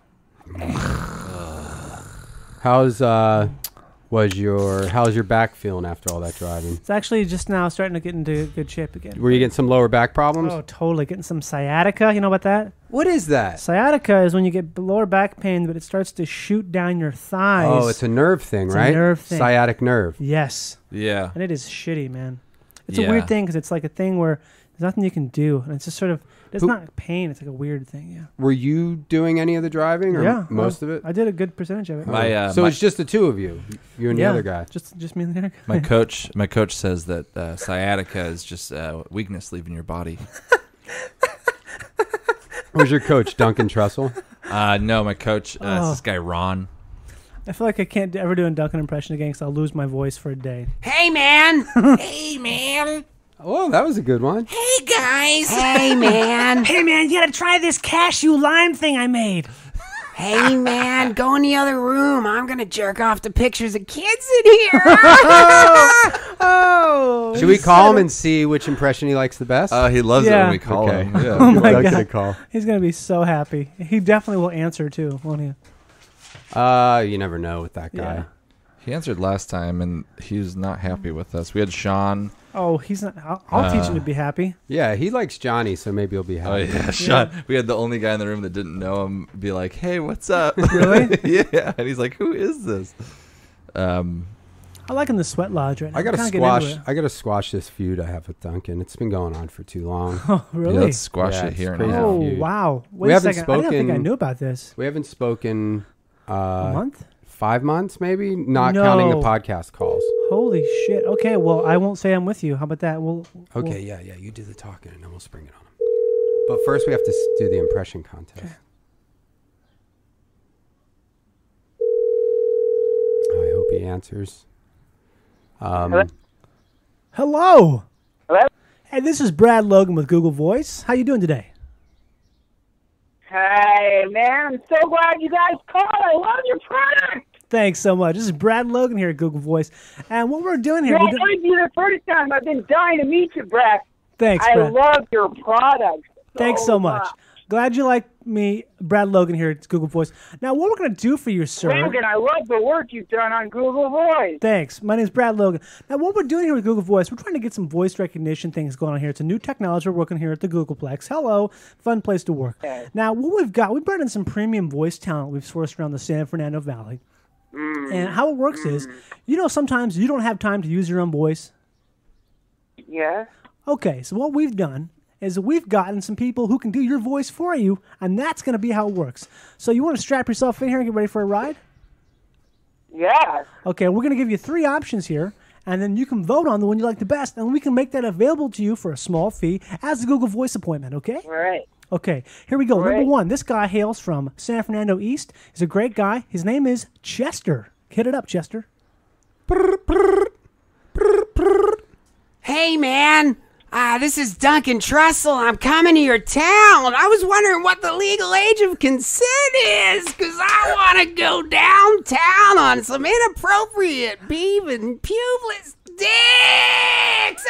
S3: How's uh was your how's your back feeling after all that driving?
S5: It's actually just now starting to get into good shape again.
S3: Were you getting some lower back problems?
S5: Oh, totally. Getting some sciatica. You know about that?
S3: What is that?
S5: Sciatica is when you get lower back pain, but it starts to shoot down your thighs.
S3: Oh, it's a nerve thing,
S5: It's a
S3: right?
S5: nerve thing.
S3: Sciatic nerve.
S5: Yes.
S4: Yeah.
S5: And it is shitty, man. It's
S4: Yeah.
S5: a weird thing because it's like a thing where there's nothing you can do. And it's just sort of, it's
S3: Who-
S5: not pain. It's like a weird thing, yeah.
S3: Were you doing any of the driving or
S5: yeah.
S3: most
S5: I,
S3: of it?
S5: I did a good percentage of it.
S4: My, uh,
S3: so
S4: my-
S3: it's just the two of you, you and
S5: yeah,
S3: the other guy.
S5: Just, just me and the other guy.
S4: My coach, my coach says that uh, sciatica is just uh, weakness leaving your body.
S3: Who's your coach, Duncan Trussell?
S4: Uh, no, my coach, uh,
S5: Oh.
S4: is this guy Ron.
S5: I feel like I can't ever do a Duncan impression again because I'll lose my voice for a day.
S1: Hey, man. Hey, man.
S3: Oh, that was a good one.
S1: Hey, guys. Hey, man.
S5: Hey, man, you gotta try this cashew lime thing I made.
S1: Hey, man. Go in the other room. I'm going to jerk off to pictures of kids in here.
S5: Oh.
S3: Should we call him and see which impression he likes the best?
S4: Uh, he loves it
S5: Yeah.
S4: when we call
S3: Okay.
S4: him. Yeah.
S5: Oh my
S3: I'll get
S5: God.
S3: a call.
S5: He's gonna be so happy. He definitely will answer too, won't he?
S3: Uh, you never know with that guy.
S5: Yeah.
S4: He answered last time, and he was not happy with us. We had Sean.
S5: Oh, he's not. I'll, I'll teach him to be happy.
S3: Yeah, he likes Johnny, so maybe he'll be
S4: Oh
S3: happy.
S4: yeah, Sean. We had the only guy in the room that didn't know him be like, "Hey, what's up?"
S5: Really?
S4: Yeah, and he's like, "Who is this?" Um,
S5: I like him the sweat lodge right now.
S3: I gotta
S5: I'm kinda
S3: squash.
S5: getting into
S3: I gotta squash this feud I have with Duncan. It's been going on for too long.
S5: it. Oh,
S4: yeah,
S5: really?
S4: let's squash
S3: Yeah,
S4: it
S3: it's
S4: here
S3: crazy.
S4: now.
S5: Oh,
S3: feud.
S5: wow. Wait
S3: We
S5: a
S3: haven't
S5: second. I didn't think I
S3: spoken-
S5: knew about this.
S3: We haven't spoken uh,
S5: A month?
S3: five months, maybe, not counting the
S5: No.
S3: podcast calls.
S5: Holy shit. Okay, well, I won't say I'm with you. How about that? We'll, we'll-
S3: Okay, yeah, yeah. You do the talking, and then we'll spring it on him. But first, we have to s- do the impression contest. I hope he answers. Um,
S8: Hello?
S5: Hello.
S8: Hello?
S5: Hey, this is Brad Logan with Google Voice. How you doing today?
S8: Hey, man, I'm so glad you guys called. I love your product.
S5: Thanks so much. This is Brad Logan here at Google Voice. And what we're doing here...
S8: Yeah, I
S5: we're do-
S8: wanted you the first time. I've been dying to meet you, Brad.
S5: Thanks,
S8: I
S5: Brad.
S8: love your product.
S5: Thanks so much. Glad you like me, Brad Logan here at Google Voice. Now, what we're going to do for you, sir...
S8: Logan, I love the work you've done on Google Voice.
S5: Thanks. My name is Brad Logan. Now, what we're doing here with Google Voice, we're trying to get some voice recognition things going on here. It's a new technology we're working here at the Googleplex. Hello. Fun place to work.
S8: Okay.
S5: Now, what we've got, we've brought in some premium voice talent we've sourced around the San Fernando Valley.
S8: Mm.
S5: And how it works
S8: mm.
S5: is, you know, sometimes you don't have time to use your own voice.
S8: Yes?
S5: Okay, so what we've done is we've gotten some people who can do your voice for you, and that's going to be how it works. So you want to strap yourself in here and get ready for a ride?
S8: Yes.
S5: Okay, we're going to give you three options here, and then you can vote on the one you like the best, and we can make that available to you for a small fee as a Google Voice appointment, okay?
S8: All right.
S5: Okay, here we go.
S8: Right.
S5: Number one, this guy hails from San Fernando East. He's a great guy. His name is Chester. Hit it up, Chester.
S7: Hey, man. Uh, this is Duncan Trussell. I'm coming to your town. I was wondering what the legal age of consent is, because I want to go downtown on some inappropriate beef and pubeless dicks.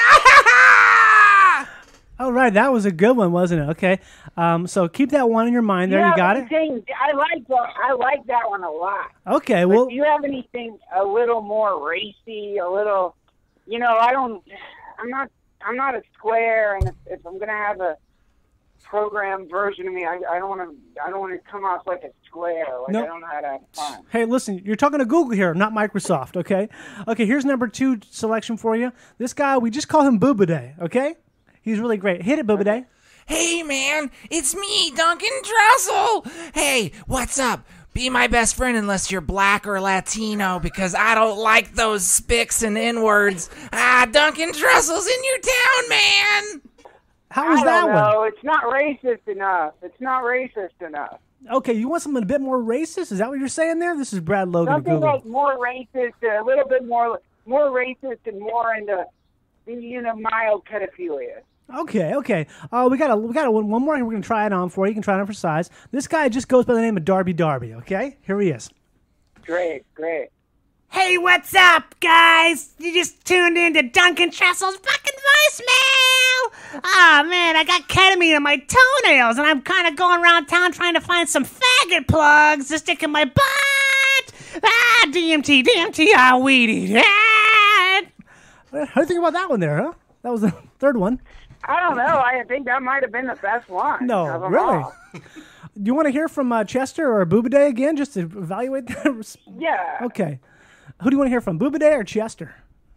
S5: All right, that was a good one, wasn't it? Okay, um, so keep that one in your mind there.
S8: You
S5: You got it?
S8: anything, I like that. I like that one a lot.
S5: Okay,
S8: But
S5: well,
S8: do you have anything a little more racy, a little, you know, I don't, I'm not, I'm not a square, and if, if I'm gonna have a programmed version of me, I, I don't want to, I don't want to come off like a square. Like
S5: No.
S8: I don't know how to have fun.
S5: hey, listen, you're talking to Google here, not Microsoft, okay? Okay, here's number two selection for you. This guy, we just call him Boobaday, okay? He's really great. Hit it, Boobaday.
S4: Hey, man, it's me, Duncan Trussell. Hey, what's up? Be my best friend unless you're black or Latino, because I don't like those spics and N-words. Ah, Duncan Trussell's in your town, man.
S5: How was
S8: I
S5: that
S8: don't
S5: one?
S8: know. It's not racist enough. It's not racist enough.
S5: Okay, you want something a bit more racist? Is that what you're saying there? This is Brad Logan at
S8: Something
S5: Google.
S8: like more racist, a little bit more, more racist, and more into, you know, mild pedophilia.
S5: Okay, okay. Uh, we got a we got a, one one more. We're gonna try it on for you. You can try it on for size. This guy just goes by the name of Darby Darby. Okay, here he is.
S8: Great, great.
S6: Hey, what's up, guys? You just tuned in to Duncan Trussell's fucking voicemail. Ah, man, I got ketamine in my toenails, and I'm kind of going around town trying to find some faggot plugs to stick in my butt. Ah, D M T, D M T, ah, weedy. Ah.
S5: How do you think about that one there, huh? That was the third one.
S8: I don't know. I think that might have been the best one.
S5: No,
S8: of them
S5: really.
S8: all.
S5: Do you want to hear from uh, Chester or Boobaday again, just to evaluate that?
S8: Yeah.
S5: Okay. Who do you want to hear from, Boobaday or Chester?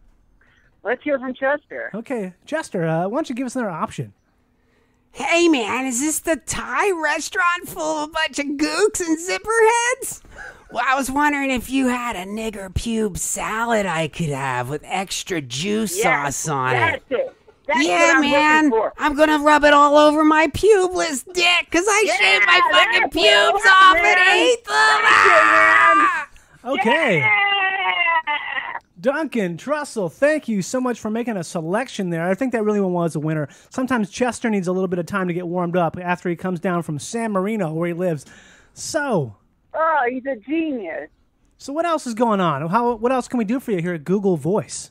S8: Let's hear from Chester.
S5: Okay, Chester, uh, why don't you give us another option?
S7: Hey, man, is this the Thai restaurant full of a bunch of gooks and zipperheads? Well, I was wondering if you had a nigger pube salad I could have with extra juice
S8: Yes,
S7: sauce on
S8: that's
S7: it.
S8: it. That's
S7: Yeah,
S8: what I'm
S7: man,
S8: looking for.
S7: I'm gonna rub it all over my pubeless dick, because I
S8: Yeah,
S7: shaved my fucking
S8: that's
S7: pubes
S8: it,
S7: off
S8: man.
S7: and ate them.
S8: That's it, man.
S7: Ah!
S5: Okay.
S8: Yeah.
S5: Duncan Trussell, thank you so much for making a selection there. I think that really one was a winner. Sometimes Chester needs a little bit of time to get warmed up after he comes down from San Marino, where he lives. So,
S8: Oh, he's a genius.
S5: so what else is going on? How? What else can we do for you here at Google Voice?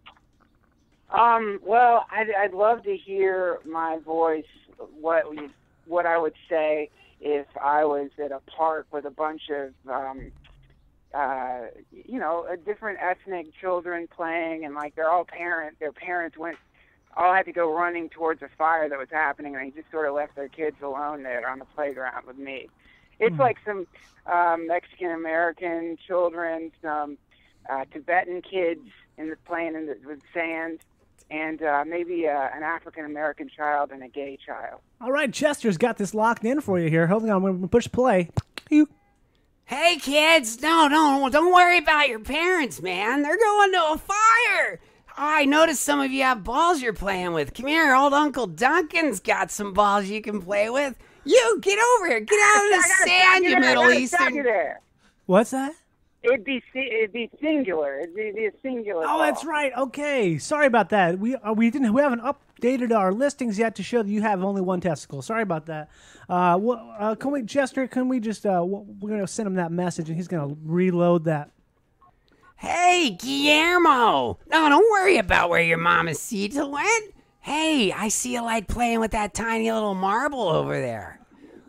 S8: Um, well, I'd, I'd love to hear my voice, what we, what I would say if I was at a park with a bunch of, um, uh, you know, uh, different ethnic children playing, and like they're all parents, their parents went, all had to go running towards a fire that was happening, and they just sort of left their kids alone there on the playground with me. It's like some um, Mexican-American children, some uh, Tibetan kids in the playing in the, with sand, and uh, maybe uh, an African-American child and a gay child.
S5: All right, Chester's got this locked in for you here. Hold on, I'm going to push play. You.
S7: Hey, kids, no, no, don't worry about your parents, man. They're going to a fire. Oh, I noticed some of you have balls you're playing with. Come here, old Uncle Duncan's got some balls you can play with. You, get over here. Get out of the
S8: I gotta
S7: sand,
S8: stop
S7: you
S8: there, I
S7: Middle
S8: gotta stop
S7: Eastern.
S8: you there.
S5: What's that?
S8: It'd be si- it'd be singular. It'd be, be a singular.
S5: Oh,
S8: ball.
S5: that's right. Okay, sorry about that. We uh, we didn't we haven't updated our listings yet to show that you have only one testicle. Sorry about that. Uh, well, uh can we, Chester? Can we just uh, we're gonna send him that message and he's gonna reload that.
S7: Hey, Guillermo. No, don't worry about where your mamacita went. Hey, I see you like playing with that tiny little marble over there.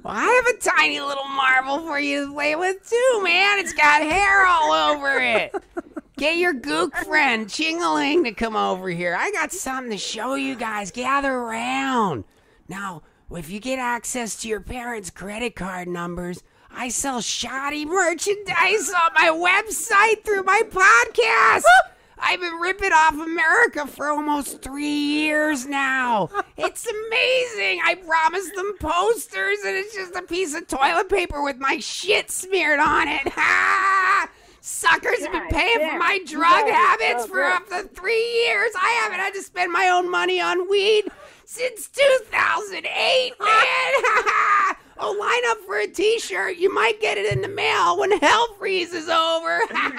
S7: Well, I have a tiny little marble for you to play with too, man. It's got hair all over it. Get your gook friend, Chingaling, to come over here. I got something to show you guys. Gather around. Now, if you get access to your parents' credit card numbers, I sell shoddy merchandise on my website through my podcast. I've been ripping off America for almost three years now. It's amazing. I promised them posters, and it's just a piece of toilet paper with my shit smeared on it. Ha! Suckers have been paying for my drug habits for up to three years. I haven't had to spend my own money on weed since two thousand eight, man. Oh, line up for a t-shirt. You might get it in the mail when hell freezes over.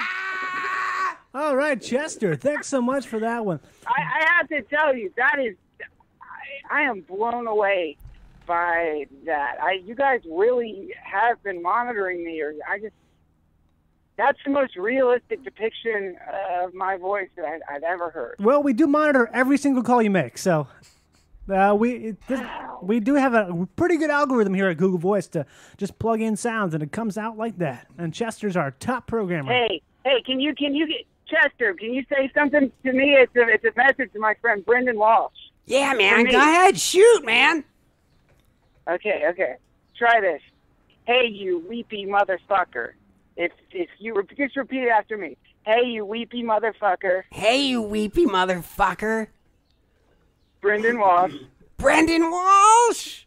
S5: All right, Chester, thanks so much for that one.
S8: I, I have to tell you, that is, I, I am blown away by that. I, you guys really have been monitoring me, or I just, that's the most realistic depiction of my voice that I, I've ever heard.
S5: Well, we do monitor every single call you make, so uh, we it, this, we do have a pretty good algorithm here at Google Voice to just plug in sounds, and it comes out like that. And Chester's our top programmer.
S8: Hey, hey, can you can you get Chester? Can you say something to me? It's a it's a message to my friend Brendon Walsh.
S7: Yeah, man. Go ahead, shoot, man.
S8: Okay, okay. Try this. Hey, you weepy motherfucker. If if you re- just repeat it after me. Hey, you weepy motherfucker.
S7: Hey, you weepy motherfucker.
S8: Brendon Walsh.
S7: Brendon Walsh.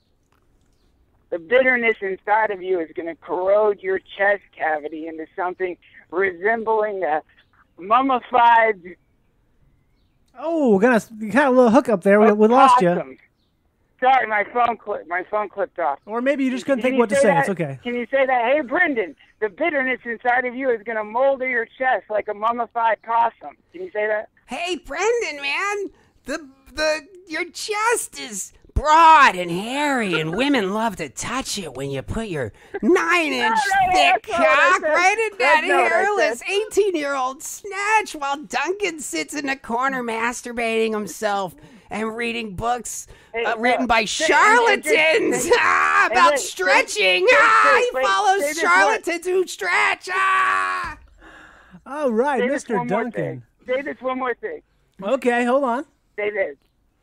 S8: The bitterness inside of you is going to corrode your chest cavity into something resembling a mummified.
S5: Oh, we're gonna we got a little hookup there. We, we lost you.
S8: Possum. Sorry, my phone clipped. My phone clipped off.
S5: Or maybe you just couldn't
S8: Can
S5: think
S8: you
S5: what to say.
S8: that?
S5: It's okay.
S8: Can you say that? Hey, Brendon, the bitterness inside of you is going to molder your chest like a mummified possum. Can you say that?
S7: Hey, Brendon, man. The the your chest is broad and hairy, and women love to touch it when you put your nine-inch thick cock right in that hairless eighteen-year-old snatch while Duncan sits in the corner masturbating himself and reading books uh, written by charlatans ah, about stretching. Ah, he follows charlatans who stretch. Ah.
S5: All right,
S8: Say
S5: Mister
S8: this one more
S5: Duncan.
S8: thing. Say this one more thing.
S5: Okay, hold on.
S8: Say this.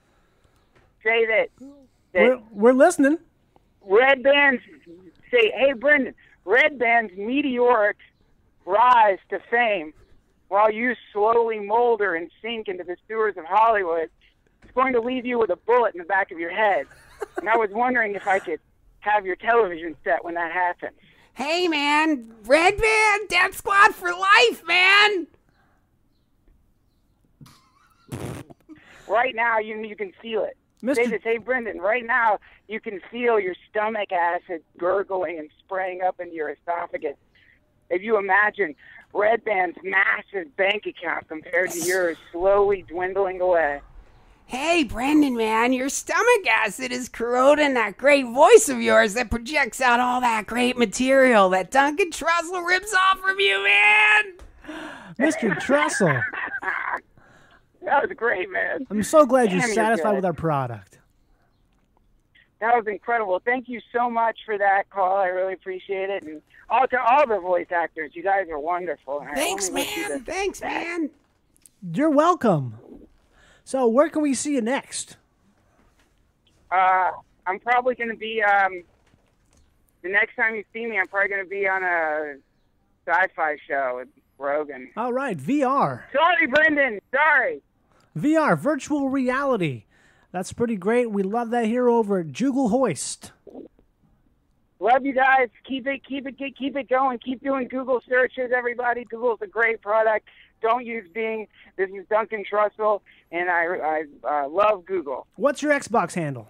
S8: Say this.
S5: We're, we're listening.
S8: Red bands say, hey, Brendon, red bands meteoric rise to fame while you slowly molder and sink into the sewers of Hollywood. It's going to leave you with a bullet in the back of your head. And I was wondering if I could have your television set when that happens.
S7: Hey, man, red band, Death Squad for life, man.
S8: Right now, you you can feel it.
S5: Mister
S8: Say this, hey, Brendon, right now you can feel your stomach acid gurgling and spraying up into your esophagus. If you imagine Red Band's massive bank account compared to yours slowly dwindling away.
S7: Hey, Brendon, man, your stomach acid is corroding that great voice of yours that projects out all that great material that Duncan Trussell rips off from you, man.
S5: Mister Trussell.
S8: That was great, man.
S5: I'm so glad
S8: Damn,
S5: you're
S8: you're
S5: satisfied
S8: good.
S5: with our product.
S8: That was incredible. Thank you so much for that call. I really appreciate it. And all to all the voice actors, you guys are wonderful. And I
S7: Thanks,
S8: only wish you
S7: man.
S8: the
S7: Thanks,
S8: best.
S7: man.
S5: You're welcome. So where can we see you next?
S8: Uh, I'm probably going to be, um, the next time you see me, I'm probably going to be on a sci-fi show with Rogan.
S5: All right, V R.
S8: Sorry, Brendon. Sorry.
S5: V R, virtual reality. That's pretty great. We love that here over at Juggle Hoist.
S8: Love you guys. Keep it, keep it, keep it going. Keep doing Google searches, everybody. Google's a great product. Don't use Bing. This is Duncan Trussell, and I, I uh, love Google.
S5: What's your Xbox handle?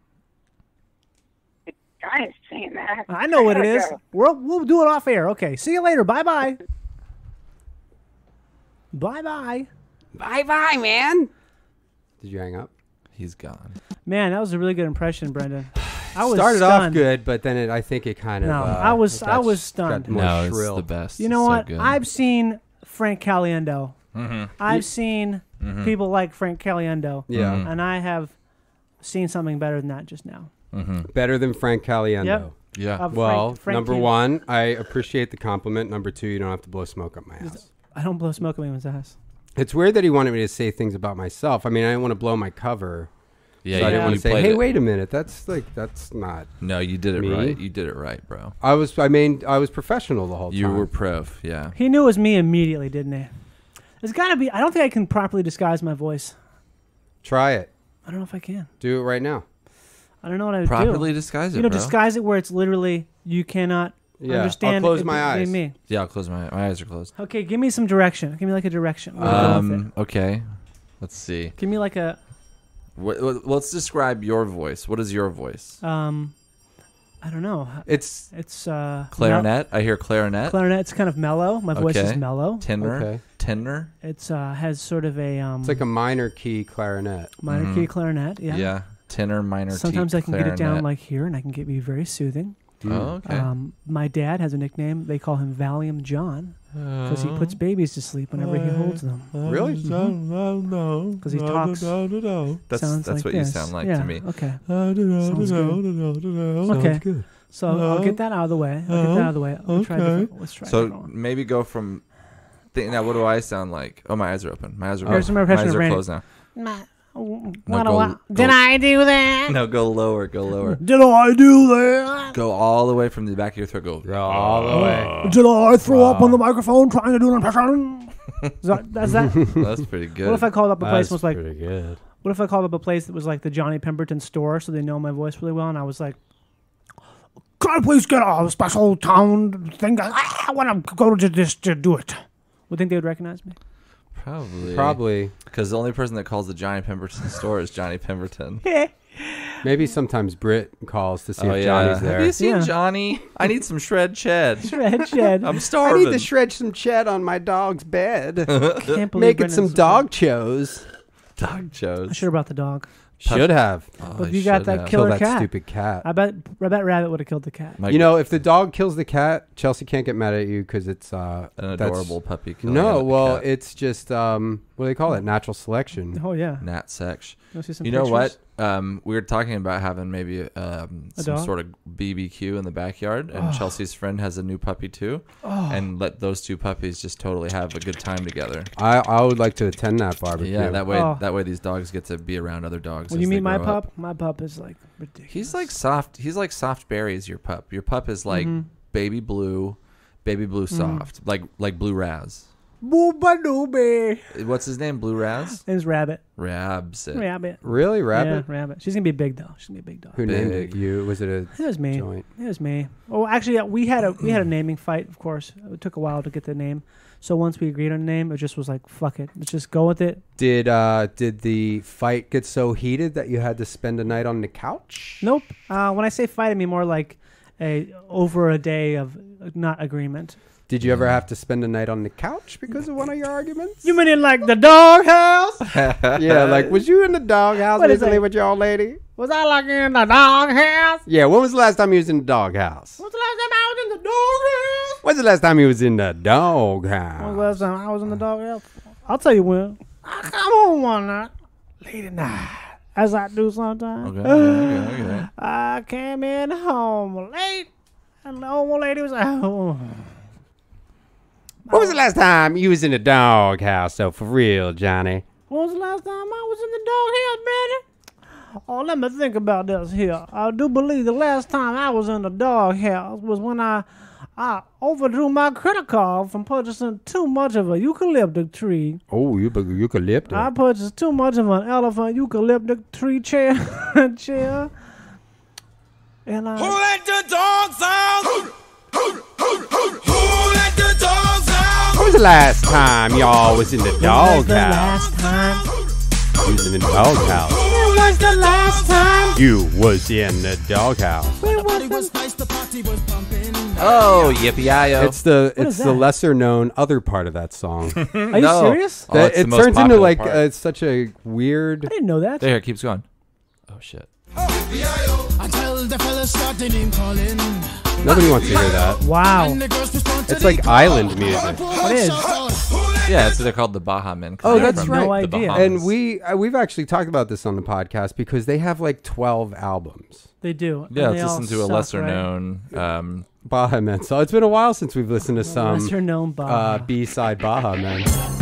S8: I ain't saying that.
S5: I know what it
S8: gotta
S5: is.
S8: go.
S5: We'll, we'll do it off air. Okay, see you later. Bye-bye. Bye-bye.
S7: Bye-bye, man.
S3: Did you hang up?
S4: He's gone.
S5: Man, that was a really good impression, Brendon. I was
S3: Started
S5: stunned.
S3: off good, but then it, I think it kind of.
S5: No,
S3: uh,
S5: I was-
S3: got
S5: I was
S3: sh-
S5: stunned.
S3: Got more
S4: No, it's
S3: shrill.
S4: the best.
S5: You know
S4: It's so
S5: what?
S4: good.
S5: I've seen Frank Caliendo.
S4: Mm-hmm.
S5: I've seen people like Frank Caliendo.
S3: Yeah.
S4: Mhm.
S5: And I have seen something better than that just now.
S4: Mm-hmm.
S3: Better than Frank Caliendo.
S5: Yep.
S4: Yeah.
S5: Uh,
S3: Well,
S5: Frank- Frank
S3: number
S5: Can-
S3: one, I appreciate the compliment. Number two, you don't have to blow smoke up my ass.
S5: I don't blow smoke up anyone's ass.
S3: It's weird that he wanted me to say things about myself. I mean, I didn't want to blow my cover.
S4: Yeah,
S3: so I
S4: you,
S3: didn't want
S4: you
S3: to say,
S4: played
S3: hey,
S4: it.
S3: wait a minute. That's like, that's not.
S4: No, you did it
S3: Me?
S4: right. You did it right, bro.
S3: I was, I mean, I was professional the whole
S4: You
S3: time.
S4: were proof. Yeah.
S5: He knew it was me immediately, didn't he? There's got to be. I don't think I can properly disguise my voice.
S3: Try it.
S5: I don't know if I can.
S3: Do it right now.
S5: I don't know what I would
S4: Properly
S5: do.
S4: disguise it,
S5: You know,
S4: bro.
S5: disguise it where it's literally you cannot
S3: Yeah,
S5: understand.
S3: I'll close
S5: it
S3: my
S5: being
S3: eyes.
S5: Me.
S4: Yeah, I'll close my my eyes are closed.
S5: Okay, give me some direction. Give me like a direction. Where to go with
S4: Um. Okay. Let's see.
S5: it. Give me like a
S4: What, what, let's describe your voice. What is your voice?
S5: um. I don't know.
S3: It's
S5: It's uh
S4: Clarinet. I hear
S5: mel-
S4: clarinet.
S5: clarinet. It's kind of mellow. My voice is
S4: Okay.
S5: mellow.
S4: Tenor.
S3: okay.
S4: Tenor.
S5: It's uh has sort of a um
S3: It's like a minor key clarinet.
S5: minor
S4: Mhm.
S5: key clarinet. Yeah.
S4: Yeah. Tenor, minor.
S5: Sometimes
S4: T,
S5: I can get it down
S4: clarinet.
S5: like here, and I can get be very soothing.
S3: Mm.
S4: Oh, okay.
S5: Um, my dad has a nickname. They call him Valium John because he puts babies to sleep whenever he holds them.
S3: Really?
S5: Because he talks.
S4: That's
S5: sounds
S4: that's
S5: like
S4: what you
S5: this.
S4: sound like
S5: yeah,
S4: to me.
S5: Okay. Sounds good. Okay.
S3: good.
S5: So I'll get that out of the way. I'll get that out of the way. Let's try different- Let's try
S4: So
S5: different one.
S4: maybe go from. Think, now, what do I sound like? Oh, my eyes are open. My eyes are.
S5: Here's
S4: open.
S5: my
S4: My
S5: impression
S4: eyes
S5: of
S4: are
S5: Randy.
S4: closed now.
S6: Ma-
S4: No,
S6: what
S4: go-
S6: do I-
S4: go-
S6: Did I do that?
S4: No, go lower. Go lower.
S5: Did I do that?
S4: Go all the way from the back of your throat. Go.
S3: All the way.
S5: Did I throw up on the microphone trying to do an impression? Is that, that's that.
S4: That's pretty good.
S5: What if I called up a place
S3: That's
S5: and was like,
S3: pretty good.
S5: what if I called up a place that was like the Johnny Pemberton store, so they know my voice really well, and I was like, "Can I please get a special town thing? I want to go to this to do it." Would think they would recognize me?
S4: Probably.
S3: Probably.
S4: Because the only person that calls the Johnny Pemberton store is Johnny Pemberton.
S3: Maybe sometimes Britt calls to see
S4: Oh,
S3: if
S4: yeah.
S3: Johnny's there.
S4: Have you seen
S5: Yeah.
S4: Johnny? I need some shred ched.
S5: Shred, shed.
S4: I'm
S3: I
S4: starving.
S3: need to shred some ched on my dog's bed.
S5: Can't believe
S3: Make it some
S5: Brendan's-
S3: dog chose.
S4: Dog chose.
S5: I should have brought the dog.
S3: Should have.
S4: Oh,
S5: But
S4: I
S5: you got
S4: should
S5: that
S4: have.
S5: killer
S3: Kill that
S5: cat.
S3: stupid cat.
S5: I bet. I bet Rabbit would have killed the cat.
S4: My-
S3: You know, if the dog kills the cat, Chelsea can't get mad at you because it's uh,
S4: an
S3: that's-
S4: adorable puppy killing
S3: No,
S4: a
S3: well,
S4: cat.
S3: it's just um, what do they call it? Natural selection.
S5: Oh yeah.
S4: Nat sex.
S5: You, see some
S4: You know
S5: pictures?
S4: what? Um, we were talking about having maybe um,
S5: A
S4: some
S5: dog?
S4: sort of B B Q in the backyard, and Chelsea's friend has a new puppy too,
S5: Oh.
S4: and let those two puppies just totally have a good time together.
S3: I I would like to attend that barbecue.
S4: Yeah, that way
S5: Oh.
S4: that way these dogs get to be around other dogs.
S5: When
S4: as
S5: you
S4: they
S5: meet my
S4: grow up.
S5: pup, my pup is like ridiculous.
S4: He's like soft. He's like soft berries. Your pup. Your pup is like
S5: Mhm.
S4: baby blue, baby blue soft, like like blue raz.
S5: Booba doobie.
S4: What's his name? Blue raz.
S5: Name's Rabbit.
S4: Rabs. it.
S5: Rabbit.
S3: Really, rabbit?
S5: Yeah, Rabbit. She's gonna be big though. She's gonna be a big dog.
S3: Who named it?
S4: Big.
S3: You? Was it a
S5: It was me.
S3: joint?
S5: It was me. Oh, actually, yeah, we had a we had a naming fight. Of course, it took a while to get the name. So once we agreed on a name, it just was like, fuck it, let's just go with it.
S3: Did uh did the fight get so heated that you had to spend a night on the couch?
S5: Nope. Uh, when I say fight, I mean more like a over a day of not agreement.
S3: Did you ever have to spend a night on the couch because of one of your arguments?
S5: You mean in like the doghouse?
S3: Yeah, like was you in the doghouse
S5: What is
S3: recently
S5: that?
S3: with your old lady?
S5: Was I like in the doghouse?
S3: Yeah, when was the last time you was in the doghouse?
S5: When's the last time I was in the doghouse?
S3: When's the last time you was in the
S5: When was the
S3: doghouse?
S5: last time I was in the doghouse? I'll tell you when. I come home one night, late at night, as I do sometimes.
S4: Okay, okay, okay.
S5: I came in home late, and the old lady was like, oh.
S3: When was the last time you was in the doghouse? So for real, Johnny.
S5: When was the last time I was in the doghouse, Brandon? Oh, let me think about this here. I do believe the last time I was in the doghouse was when I I overdrew my credit card from purchasing too much of a eucalyptus tree.
S3: Oh, you eucalyptus.
S5: I purchased too much of an elephant eucalyptus tree chair. chair. And I...
S1: Who let the dogs out? Who let the dogs out?
S3: When was the last time y'all was in the
S5: When was
S3: doghouse?
S5: the last time?
S3: You was in the doghouse.
S5: When was the last time?
S3: You was in the doghouse.
S5: When was the...
S4: Oh, yippee-yi-yo.
S3: It's the
S5: What
S3: it's
S5: is
S3: the
S5: that?
S3: lesser known other part of that song.
S5: Are you
S4: No.
S5: serious?
S4: Oh,
S3: That-
S4: it's the
S3: it
S4: most
S3: turns into
S4: popular
S3: like
S4: part.
S3: uh, it's such a weird.
S5: I didn't know that.
S4: There, it keeps going. Oh shit.
S1: Until the fellas started name calling.
S3: Nobody wants to hear that.
S5: Wow.
S1: And the girls respond to
S3: It's
S1: the
S3: like
S1: call.
S3: island music.
S5: What is?
S4: Yeah, so they're called the Baha Men. 'cause
S3: Oh,
S4: they're
S3: that's
S4: from
S3: right.
S5: No
S4: the
S5: idea.
S4: Bahamas.
S3: And we uh, we've actually talked about this on the podcast because they have like twelve albums.
S5: They do.
S4: Yeah,
S5: And they
S4: let's
S5: all
S4: listen to a
S5: suck,
S4: lesser
S5: right?
S4: known. Um,
S3: Baja Men. So it's been a while since we've listened to some
S5: lesser known Baja.
S3: uh, B-side Baja Men.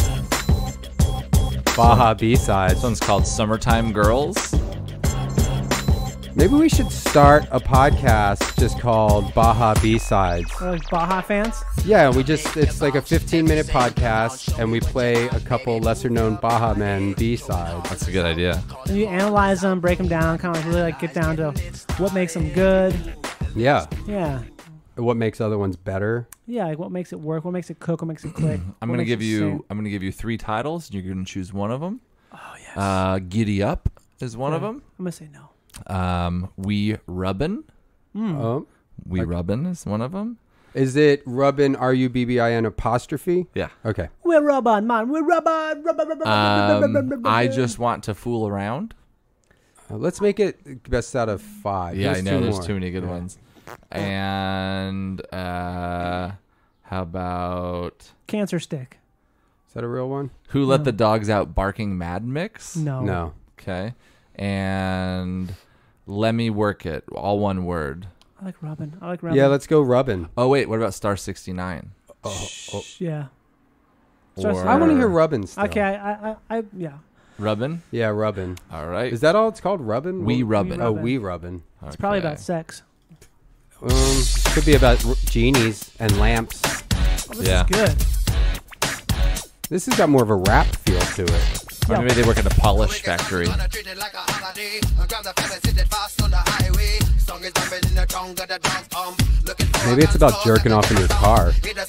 S3: Baja B-sides.
S4: this one's called Summertime Girls.
S3: Maybe we should start a podcast just called Baja B-sides.
S5: Are like Baja fans?
S3: Yeah, we just, it's like a fifteen minute podcast and we play a couple lesser known Baja Men B-sides.
S4: That's a good idea.
S5: And you analyze them, break them down, kind of like really like get down to what makes them good.
S3: Yeah.
S5: Yeah.
S3: What makes other ones better?
S5: Yeah, like what makes it work, what makes it cook, what makes it click.
S4: I'm
S5: what
S4: gonna
S5: makes
S4: give
S5: it
S4: you.
S5: sing.
S4: I'm gonna give you three titles. You're gonna choose one of them.
S5: Oh, yes.
S4: Uh, Giddy Up is one of
S5: Okay.
S4: them.
S5: I'm going to say no.
S4: Um, We Rubbin.
S3: Um,
S4: We Rubbin is one of them.
S3: is it Rubbin, R U B B I N apostrophe?
S4: Yeah.
S3: Okay.
S5: We're rubbing, man. We're rubbing. rubbin, rubbin, rubbin, rubbin,
S4: Um,
S5: rubbin.
S4: I just want to fool around.
S3: Uh, let's make it best out of five.
S4: Yeah, I
S3: There's
S4: know.
S3: two
S4: There's
S3: more.
S4: too many good
S3: Yeah.
S4: ones. And uh, how about
S5: Cancer stick.
S3: Is that a real one?
S4: Who Let
S5: No.
S4: the Dogs Out Barking Mad Mix?
S5: No.
S3: No.
S4: Okay. And Let Me Work It. All one word.
S5: I like rubbing. I like rubbing.
S3: Yeah, let's go Rubbin.
S4: Oh, wait. What about Star sixty-nine?
S3: Oh, oh.
S5: Yeah.
S4: Or
S3: I want to hear Rubbin still.
S5: Okay, I, I, I, I yeah.
S4: Rubbin?
S3: Yeah, Rubbin.
S4: All right.
S3: Is that all it's called? Rubbin?
S4: We
S3: What-
S4: Rubbin.
S3: Oh,
S5: Rubbin.
S3: we Rubbin.
S5: It's probably
S4: Okay.
S5: about sex.
S3: Um, could be about r- genies and lamps.
S5: Oh, this
S4: Yeah.
S5: is good.
S3: This has got more of a rap feel to it.
S4: Or maybe they work at a polish factory.
S3: Maybe it's about jerking off in your car.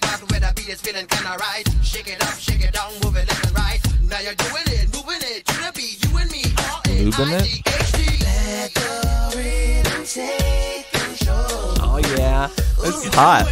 S4: Lubing it? Oh, yeah. It's hot.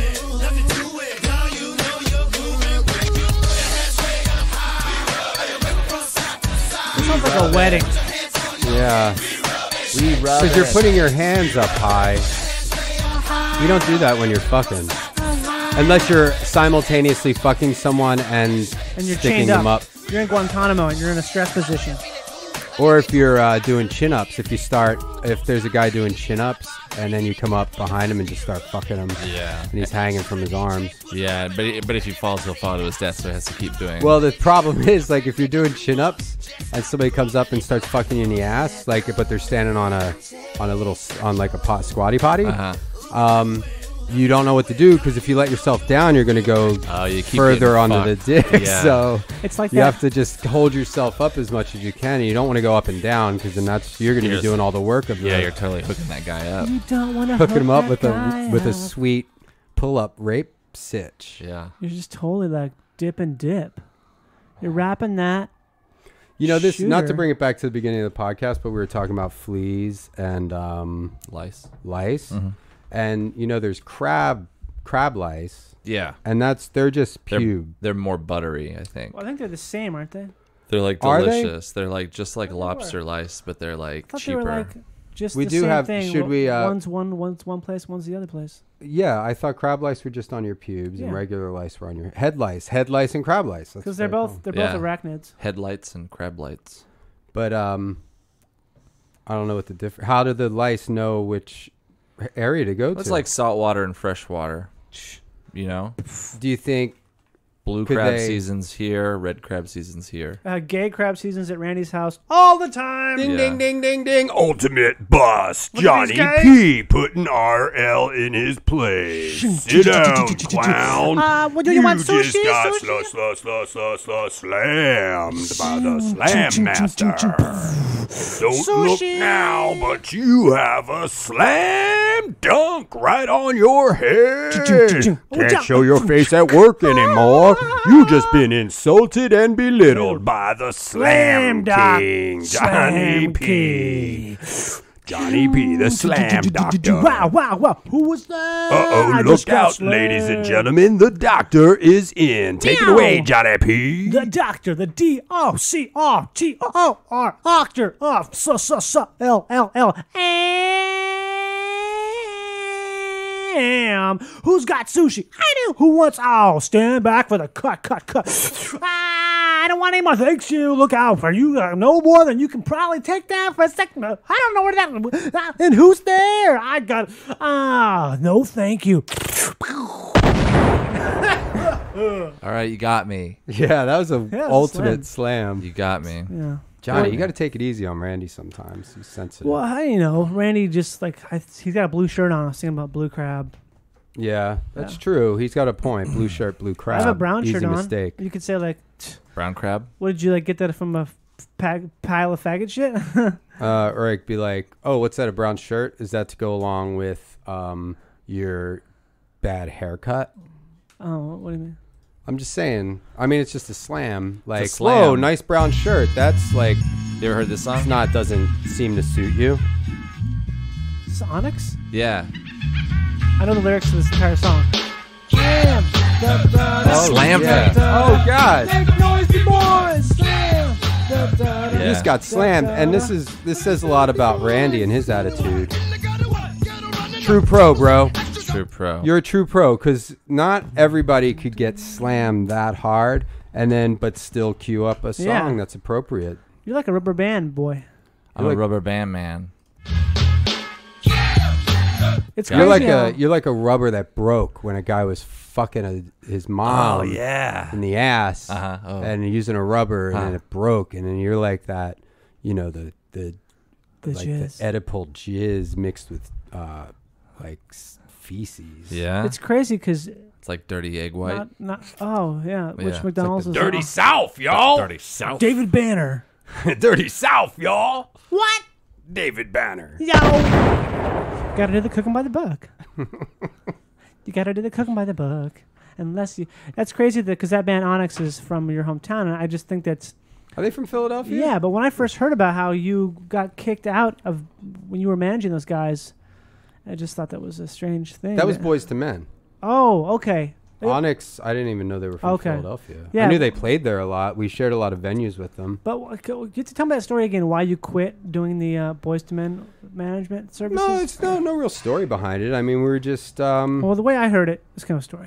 S5: It sounds like a wedding.
S3: Yeah.
S4: We rub
S3: Because you're
S4: it.
S3: putting your hands up high. You don't do that when you're fucking. Unless you're simultaneously fucking someone and,
S5: And you're
S3: sticking
S5: chained
S3: them
S5: up.
S3: up.
S5: You're in Guantanamo and you're in a stress position.
S3: Or if you're uh, doing chin-ups, if you start, if there's a guy doing chin-ups, and then you come up behind him and just start fucking him.
S4: Yeah.
S3: And he's hanging from his arms.
S4: Yeah, but but if he falls, he'll fall to his death, so he has to keep doing.
S3: Well, the problem is, like, if you're doing chin-ups and somebody comes up and starts fucking you in the ass, like, but they're standing on a, on a little, s- on like a pot, squatty potty,
S4: uh-huh.
S3: um, you don't know what to do, because if you let yourself down, you're going to go
S4: Oh, you keep
S3: further
S4: getting
S3: onto the
S4: fucked.
S3: dick.
S4: Yeah.
S3: So
S5: It's like
S3: you
S5: that.
S3: have to just hold yourself up as much as you can, and you don't want to go up and down, because then that's you're going to be
S4: You're
S3: doing all the work of the
S4: Yeah, you're totally hooking that guy up.
S5: You don't want to
S3: hooking him up
S5: that
S3: with a
S5: guy
S3: with a
S5: up.
S3: sweet pull-up rape sitch.
S4: Yeah.
S5: You're just totally like dip and dip. You're wrapping that.
S3: You know, this not to
S5: Shooter.
S3: bring it back to the beginning of the podcast, but we were talking about fleas and um,
S4: Lice.
S3: lice,
S4: Mm-hmm.
S3: and you know, there's crab crab lice,
S4: Yeah.
S3: and that's they're just
S4: They're,
S3: pube.
S4: they're more buttery, I think.
S5: Well, I think they're the same, aren't they?
S4: They're like
S3: Are they?
S4: delicious. They? are like just like
S5: thought they were.
S4: lobster lice, but they're
S5: I
S4: like
S5: thought
S4: cheaper.
S5: they were like just
S3: We
S5: the
S3: do
S5: same
S3: have-
S5: thing.
S3: should
S5: One-
S3: we, uh,
S5: one's one, one's one place, one's the other place.
S3: Yeah, I thought crab lice were just on your pubes,
S5: Yeah.
S3: and regular lice were on your head lice, head lice, and crab lice. That's
S5: Because they're
S3: what I
S5: both
S3: call 'em.
S5: they're
S4: Yeah.
S5: both arachnids.
S4: Headlights and crab lights.
S3: But um, I don't know what the difference. How do the lice know which area to go
S4: It's
S3: to?
S4: like salt water and fresh water. You know,
S3: do you think?
S4: blue
S3: Could
S4: crab
S3: they-
S4: season's here, red crab season's here.
S5: Uh, gay crab seasons at Randy's house all the time.
S3: Ding
S4: Yeah.
S3: ding ding ding ding!
S7: Ultimate boss,
S5: Look at these
S7: Johnny
S5: guys.
S7: P, putting R L in his place. Sit down, clown.
S6: Uh, well, do you want
S7: just
S6: sushi?
S7: got
S6: Sushi?
S7: sla- sla- sla- sla- sla- slammed by the slam master. Don't look
S6: Sushi.
S7: now, but you have a slam dunk right on your head. Can't show your face at work anymore. You just been insulted and belittled by the Slam
S6: Doc.
S7: King, Johnny
S6: Slam
S7: P. Johnny P, the Slam Doctor.
S6: Wow, wow, wow. Who was that?
S7: Uh-oh,
S6: I
S7: look
S6: just got
S7: out, ladies and
S6: slammed.
S7: gentlemen. The doctor is in. Take it
S6: Meow.
S7: away, Johnny P.
S6: The doctor, the D O C R T O R, doctor of S S S L L L. Am. Who's got sushi? I do. Who wants? Oh, stand back for the cut, cut, cut. Ah,
S5: I don't want any more. Thanks you. Look out for you. Uh, no more than you can probably take down for a second. I don't know where that. Uh, and who's there? I got. Ah, no, thank you.
S4: All right, you got me.
S3: Yeah, that was a
S5: Yeah,
S3: ultimate slam.
S4: You got me.
S5: Yeah.
S3: Johnny, you got to take it easy on Randy sometimes. He's sensitive.
S5: Well, I, you know, Randy just like I, he's got a blue shirt on. I was thinking about blue crab.
S3: Yeah, that's
S5: Yeah.
S3: true. He's got a point. Blue shirt, blue crab.
S5: I have a brown
S3: Easy
S5: shirt on.
S3: mistake.
S5: You could say like, "Tch,
S4: Brown crab.
S5: what did you like get that from a f- pag- pile of faggot shit?
S3: Uh, or it'd be like, oh, what's that, a brown shirt? Is that to go along with um, your bad haircut?
S5: Oh, what do you mean?
S3: I'm just saying. I mean, it's just a slam. Like,
S4: slam.
S3: whoa, nice brown shirt. That's like,
S4: You ever heard this song?
S3: it's not, doesn't seem to suit you.
S5: Is this Onyx?
S4: Yeah.
S5: I know the lyrics to this entire song. Slam! Da, da, da,
S4: Slam
S3: yeah.
S4: thing.
S3: Oh, God.
S5: Make noise, you boys! Slam! Da, da, da,
S3: He just got slammed. And this is this says a lot about Randy and his attitude. True pro, bro.
S4: True pro.
S3: You're a true pro, because not everybody could get slammed that hard and then but still cue up a song
S5: Yeah.
S3: that's appropriate.
S5: You're like a rubber band boy.
S4: I'm a rubber band man.
S5: It's
S3: You're
S5: crazy
S3: like
S5: how-
S3: a you're like a rubber that broke when a guy was fucking a, his mom
S4: Oh, yeah.
S3: in the ass
S4: Uh-huh. Oh.
S3: and using a rubber and
S4: Huh.
S3: then it broke, and then you're like that, you know, the the
S5: the
S3: like
S5: jizz.
S3: the Oedipal jizz mixed with uh like s- feces.
S4: Yeah.
S5: It's crazy because
S4: It's like dirty egg white.
S5: not, not oh yeah,
S4: Yeah,
S5: which
S4: it's
S5: McDonald's is
S7: Dirty
S5: on?
S7: South, y'all.
S4: Dirty South.
S5: David Banner.
S7: Dirty South, y'all.
S6: What?
S7: David Banner.
S6: Yo.
S5: Got to do the cooking by the book. You got to do the cooking by the book. Unless you, that's crazy because that band Onyx is from your hometown, and I just think that's
S3: Are they from Philadelphia?
S5: yeah. But when I first heard about how you got kicked out of when you were managing those guys, I just thought that was a strange thing.
S3: That was Boys to Men.
S5: Oh, okay.
S3: Onyx, I didn't even know they were from
S5: Okay.
S3: Philadelphia.
S5: Yeah.
S3: I knew they played there a lot. We shared a lot of venues with them.
S5: But wh- c- you have to tell me that story again. Why you quit doing the uh, Boys to Men management services?
S3: No, it's no no real story behind it. I mean, we were just um
S5: Well, the way I heard it, it's kind of a story.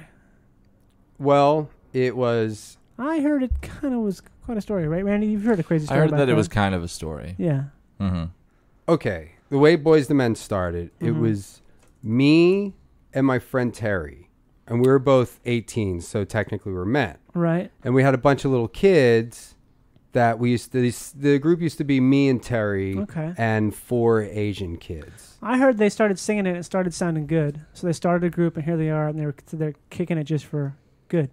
S3: well, it was
S5: I heard it kind of was quite a story, right, Randy? You've heard a crazy
S4: I
S5: story.
S4: heard
S5: about
S4: that it was kind of a story.
S5: Yeah.
S4: Mm-hmm.
S3: okay. The way Boys to Men started, it
S5: Mhm.
S3: was me and my friend Terry. And we were both eighteen, so technically we were met.
S5: Right.
S3: And we had a bunch of little kids that we used to, these, the group used to be me and Terry
S5: Okay.
S3: and four Asian kids.
S5: I heard they started singing it and it started sounding good. So they started a group and here they are and they're they're kicking it just for good.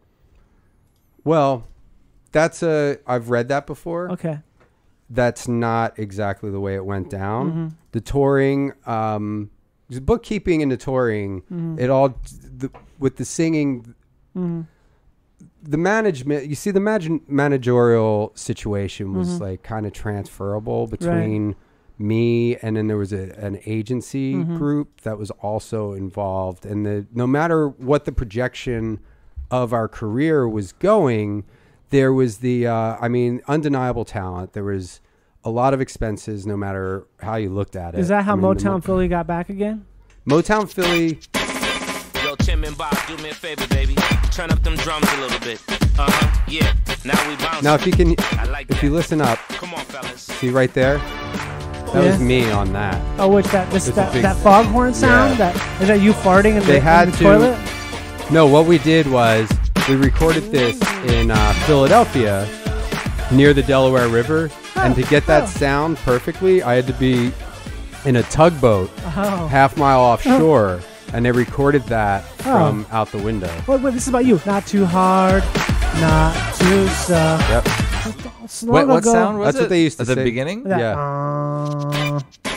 S3: Well, that's a, I've read that before.
S5: Okay.
S3: That's not exactly the way it went down.
S5: Mhm.
S3: The touring, um, the bookkeeping and the touring,
S5: Mhm.
S3: it all, the, with the singing,
S5: Mhm.
S3: the management, you see, the manage- managerial situation was
S5: Mhm.
S3: like kind of transferable between me and then there was a, an agency
S5: Mhm.
S3: group that was also involved. And the no matter what the projection of our career was going, there was the, uh, I mean, undeniable talent. There was a lot of expenses, no matter how you looked at it.
S5: Is that how
S3: I mean, the
S5: Motown
S3: Mo-
S5: Philly got back again?
S3: Motown Philly?
S9: Yo, Tim and Bob, do me a favor, baby. Turn up them drums a little bit. Uh huh. Yeah. Now we bounce.
S3: Now, if you can,
S9: I like
S3: if
S9: that.
S3: you listen up,
S9: Come on, fellas.
S3: see right there? That
S5: Yeah.
S3: was me on that.
S5: Oh, which that this,
S3: There's a
S5: that,
S3: big-
S5: that foghorn sound?
S3: Yeah.
S5: That is that you farting in
S3: They
S5: the,
S3: had
S5: in the
S3: to-
S5: toilet?
S3: No, what we did was we recorded this in uh, Philadelphia near the Delaware River. And to get that
S5: oh.
S3: sound perfectly, I had to be in a tugboat
S5: Oh.
S3: half mile offshore. And they recorded that
S5: Oh.
S3: from out the window.
S5: Wait, wait, this is about you. Not too hard, not too soft.
S3: Yep.
S5: So
S4: What,
S5: long
S4: what
S5: ago-
S4: sound was
S3: That's
S4: it?
S3: what they used to
S4: At the
S3: say.
S4: beginning?
S5: That,
S3: Yeah.
S5: uh,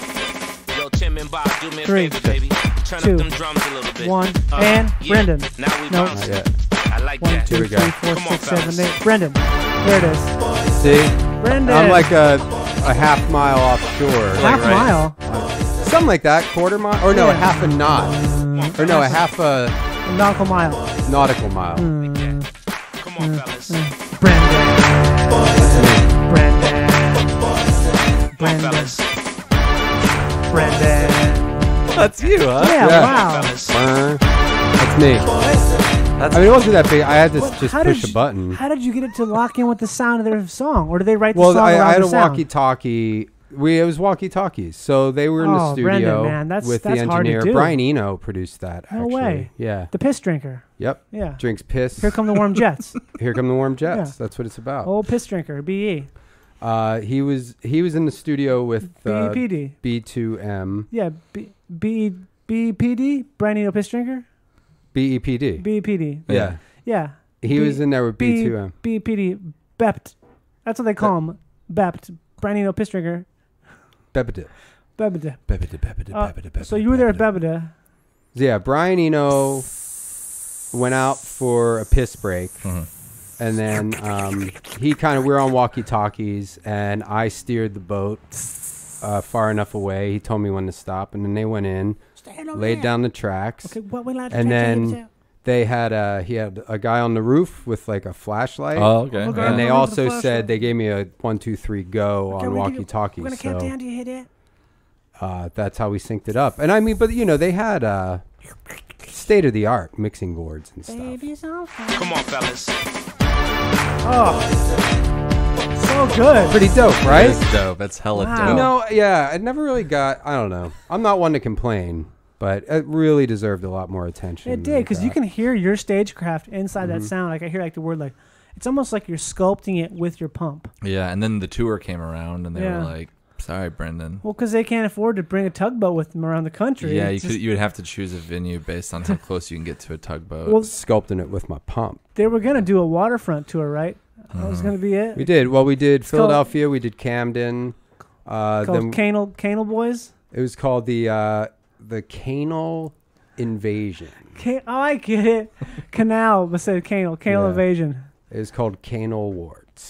S9: Yo, Tim and Bob, do me a
S5: Three.
S9: favor, baby. Turn
S5: Two.
S9: up them drums a little bit.
S5: One.
S9: Uh,
S5: And
S9: yeah.
S5: Brendon.
S9: Now we
S5: No.
S9: bounce.
S3: Not yet.
S9: I like
S5: One,
S9: that.
S5: two,
S3: Here we
S5: three,
S3: go.
S5: four,
S9: Come on,
S5: six, seven,
S9: fellas.
S5: eight. Brendan. There it is.
S3: See?
S5: Brendan.
S3: I'm like a, a half mile offshore.
S5: half
S4: right.
S5: mile.
S3: Something like that. Quarter mile? Or no, a
S5: Yeah.
S3: half a knot. Or no, a half a
S5: A nautical mile.
S3: nautical mile.
S5: Mm.
S9: Come on, fellas.
S5: Brendan. Brendan.
S9: Come on,
S5: Brendan.
S9: fellas.
S5: Brendan.
S4: That's you, huh?
S5: Yeah,
S3: Yeah.
S5: wow.
S9: Fellas.
S3: Burr. That's me.
S4: That's
S3: I mean, it wasn't that big. I had to
S5: What-
S3: just
S5: how
S3: push
S5: did
S3: a
S5: you-
S3: button.
S5: How did you get it to lock in with the sound of their song, or did they write the
S3: Well,
S5: song
S3: I,
S5: around
S3: I had
S5: the
S3: a
S5: sound?
S3: walkie-talkie. We it was walkie-talkies, so they were in the
S5: Oh,
S3: studio
S5: Brendon, man, that's-
S3: with
S5: that's
S3: the
S5: hard to
S3: engineer.
S5: do.
S3: Brian Eno produced that.
S5: No
S3: actually.
S5: way.
S3: Yeah.
S5: The piss drinker.
S3: Yep.
S5: Yeah.
S3: Drinks piss.
S5: Here come the warm jets.
S3: Here come the warm jets.
S5: Yeah.
S3: That's what it's about.
S5: Old piss drinker. B E.
S3: Uh, he was he was in the studio with uh,
S5: B E P D.
S3: B two M.
S5: Yeah. B B B P D. Brian Eno piss drinker.
S3: B E P D.
S5: B E P D.
S3: Yeah.
S5: Yeah.
S3: He
S5: B-
S3: was in there with
S5: B
S3: B two M.
S5: B E P D. Bept. That's what they call him. Bept. Brian Eno piss drinker.
S3: Bebede.
S5: Bebede.
S3: Bebede, Bebede,
S5: Uh,
S3: Bebede, Bebede,
S5: So you were there at
S3: Bebede.
S5: Bebede.
S3: Yeah, Brian Eno went out for a piss break.
S4: Mhm.
S3: And then um, he kind of, we were on walkie-talkies, and I steered the boat uh, far enough away. He told me when to stop, and then they went in,
S6: Stand over
S3: laid
S6: there.
S3: down the tracks,
S6: Okay, what we like to
S3: and
S6: try to
S3: then
S6: do.
S3: they had a, he had a guy on the roof with like a flashlight.
S4: Oh, okay.
S5: Okay.
S3: And they
S5: Yeah.
S3: also
S5: Flashlight.
S3: said they gave me a one, two, three, go
S6: Okay,
S3: on
S6: we're gonna do-
S3: walkie-talkies.
S6: We're gonna count
S3: So
S6: down. Do you hear that?
S3: uh, that's how we synced it up. And I mean, but you know, they had uh, state-of-the-art mixing boards and stuff.
S6: Baby's on fire.
S9: Come on, fellas.
S5: Oh. So good.
S3: Pretty dope, right?
S4: It's dope. It's hella
S5: Wow.
S4: dope.
S3: You know, yeah, I never really got, I don't know. I'm not one to complain, but it really deserved a lot more attention.
S5: It did, because you can hear your stagecraft inside
S3: Mm-hmm.
S5: that sound. Like I hear like the word like, it's almost like you're sculpting it with your pump.
S4: Yeah, and then the tour came around, and they
S5: Yeah.
S4: were like, "Sorry, Brendan."
S5: Well, because they can't afford to bring a tugboat with them around the country.
S4: Yeah, you
S5: It's
S4: could.
S5: just-
S4: You would have to choose a venue based on how close you can get to a tugboat.
S5: Well,
S3: sculpting it with my pump.
S5: they were gonna do a waterfront tour, right? That was gonna be it.
S3: We did. Well, we did
S5: called-
S3: Philadelphia, we did Camden. Uh,
S5: Called
S3: then
S5: Canal Canal Boys.
S3: it was called the uh, the Canal Invasion.
S5: Can- oh, I get it. Canal, but said Canal. Canal
S3: Yeah.
S5: Invasion.
S3: It was called Canal Warts.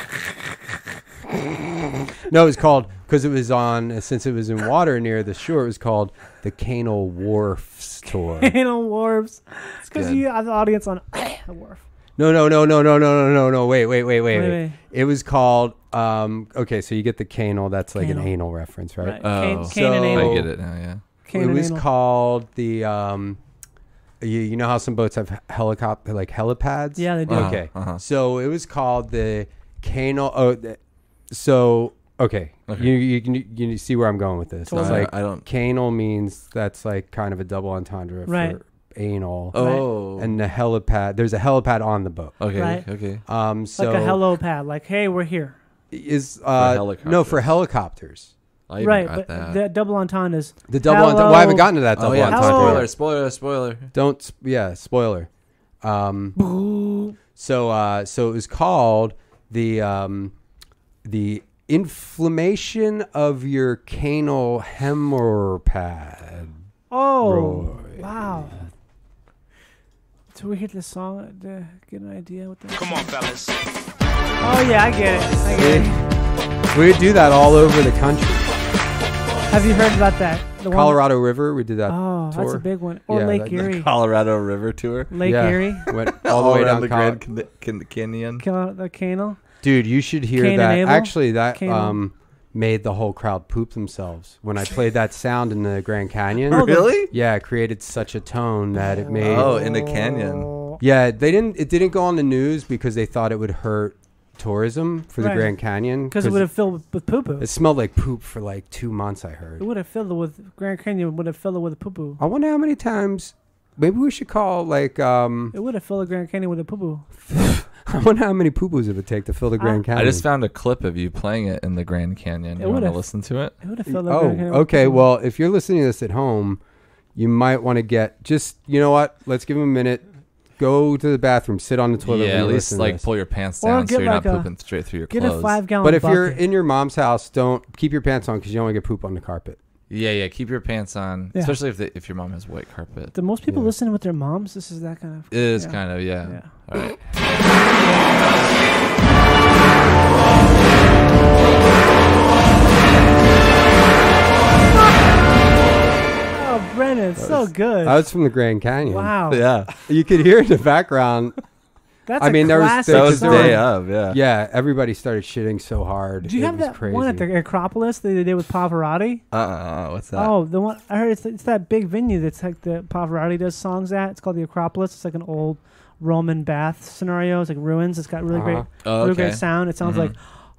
S3: No, it was called, because it was on, since it was in water near the shore, it was called the Canal Wharfs Tour.
S5: Canal Wharfs. It's because
S4: good.
S5: you have the audience on the wharf.
S3: No, no, no, no, no, no, no, no, no. Wait, wait, wait, wait,
S5: Wait,
S3: wait.
S5: wait.
S3: It was called. Um, okay, so you get the canal. That's like
S5: Canal.
S3: an anal reference, right?
S5: Right.
S4: Oh.
S5: Cane, cane and
S3: So-
S5: anal.
S4: I get it now. Yeah.
S5: Cane
S3: it
S5: and
S3: was
S5: anal.
S3: called the. Um, you, you know how some boats have helicopter like helipads?
S5: Yeah, they do.
S4: Uh-huh,
S3: Okay.
S4: uh-huh.
S3: So it was called the canal. Oh, the, so okay.
S4: Okay.
S3: You you can you see where I'm going with this.
S4: No,
S3: It's
S4: I-
S3: like
S4: I don't-
S3: canal means that's like kind of a double entendre
S5: Right.
S3: for anal.
S4: Oh.
S3: And the helipad. There's a helipad on the boat.
S4: Okay.
S5: Right.
S4: Okay.
S3: Um. So
S5: Like a hello pad. Like, hey, we're here.
S3: is uh no for helicopters.
S4: I even
S5: Right,
S4: got
S5: but
S4: that.
S5: the double entendres.
S3: The double entendre. Well, I haven't gotten to that
S4: oh
S3: double
S4: yeah.
S3: entendre.
S5: Hello.
S3: yet.
S4: Spoiler. Spoiler. Spoiler.
S3: Don't sp- yeah, spoiler. Um so uh so it was called the um the inflammation of your canal hemorrhapad.
S5: Oh,
S3: Roy.
S5: wow. So we hit this song uh, to get an idea what that.
S9: Come on, fellas.
S5: Oh yeah, I get it. I get it.
S3: We would do that all over the country.
S5: Have you heard about that? The one-
S3: Colorado River, we did that
S5: Oh,
S3: tour.
S5: that's a big one. Or
S3: Yeah,
S5: Lake
S3: that-
S5: Erie.
S4: Colorado River tour.
S5: Lake
S3: Yeah.
S5: Erie.
S3: Went all the way
S4: around
S3: down
S4: the
S3: Col-
S4: Grand Can- Can- Canyon.
S5: Kill out the canal.
S3: Dude, you should hear
S5: Cain and
S3: that.
S5: Abel?
S3: Actually, that
S5: Cain-
S3: um made the whole crowd poop themselves when I played that sound in the Grand Canyon.
S5: Oh, the-
S4: Really?
S3: Yeah, it created such a tone that it made.
S4: Oh, in the canyon.
S5: Oh.
S3: Yeah, they didn't. It didn't go on the news because they thought it would hurt tourism for the
S5: Right.
S3: Grand Canyon
S5: Because it would have filled with poo poo.
S3: It smelled like poop for like two months. I
S5: It
S3: heard.
S5: would have filled it with Grand Canyon. Would have filled it with poo poo.
S3: I wonder how many times. Maybe we should call like. um
S5: It would have filled the Grand Canyon with a poo poo.
S3: I wonder how many poo poos it would take to fill the Grand
S5: I-
S3: Canyon.
S4: I just found a clip of you playing it in the Grand Canyon.
S5: It
S4: You want to
S5: would've-
S4: listen to it?
S5: It would have filled the
S3: Oh,
S5: Grand Canyon. with
S3: okay.
S5: poo-poo.
S3: Well, if you're listening to this at home, you might want to get just. You know what? Let's give him a minute. Go to the bathroom. Sit on the toilet.
S4: Yeah,
S3: when
S4: at
S3: you
S4: least
S3: listen to
S4: like
S3: this.
S4: pull your pants
S5: Or
S4: down so
S5: get
S4: you're
S5: like
S4: not
S5: a-
S4: pooping straight through your
S5: Get
S4: clothes.
S5: a five gallon.
S3: But if
S5: bucket.
S3: you're in your mom's house, don't keep your pants on because you don't want to get poop on the carpet.
S4: Yeah, yeah. Keep your pants on,
S5: Yeah.
S4: especially if the, if your mom has white carpet.
S5: Do most people
S3: Yeah.
S5: listen with their moms? This is that kind of.
S4: It is
S5: yeah.
S4: kind of yeah.
S5: Yeah.
S4: All right.
S5: Oh, Brennan, it's so good.
S3: That was from the Grand Canyon.
S5: Wow.
S4: Yeah.
S3: You could hear in the background.
S5: That's
S3: I
S5: a
S3: mean, there was
S5: classic
S3: there
S2: That was
S5: song.
S2: day of, yeah.
S3: Yeah, everybody started shitting so hard.
S5: Do you
S3: it
S5: have
S3: was
S5: that
S3: crazy.
S5: one at the Acropolis that they did with Pavarotti?
S2: Uh-uh, what's that?
S5: Oh, the one I heard it's, it's that big venue that's like the Pavarotti does songs at. It's called the Acropolis. It's like an old Roman bath scenario. It's like ruins. It's got really
S3: Uh-huh.
S5: great,
S4: Oh,
S5: really
S4: okay.
S5: great sound. It sounds
S4: Mhm.
S5: like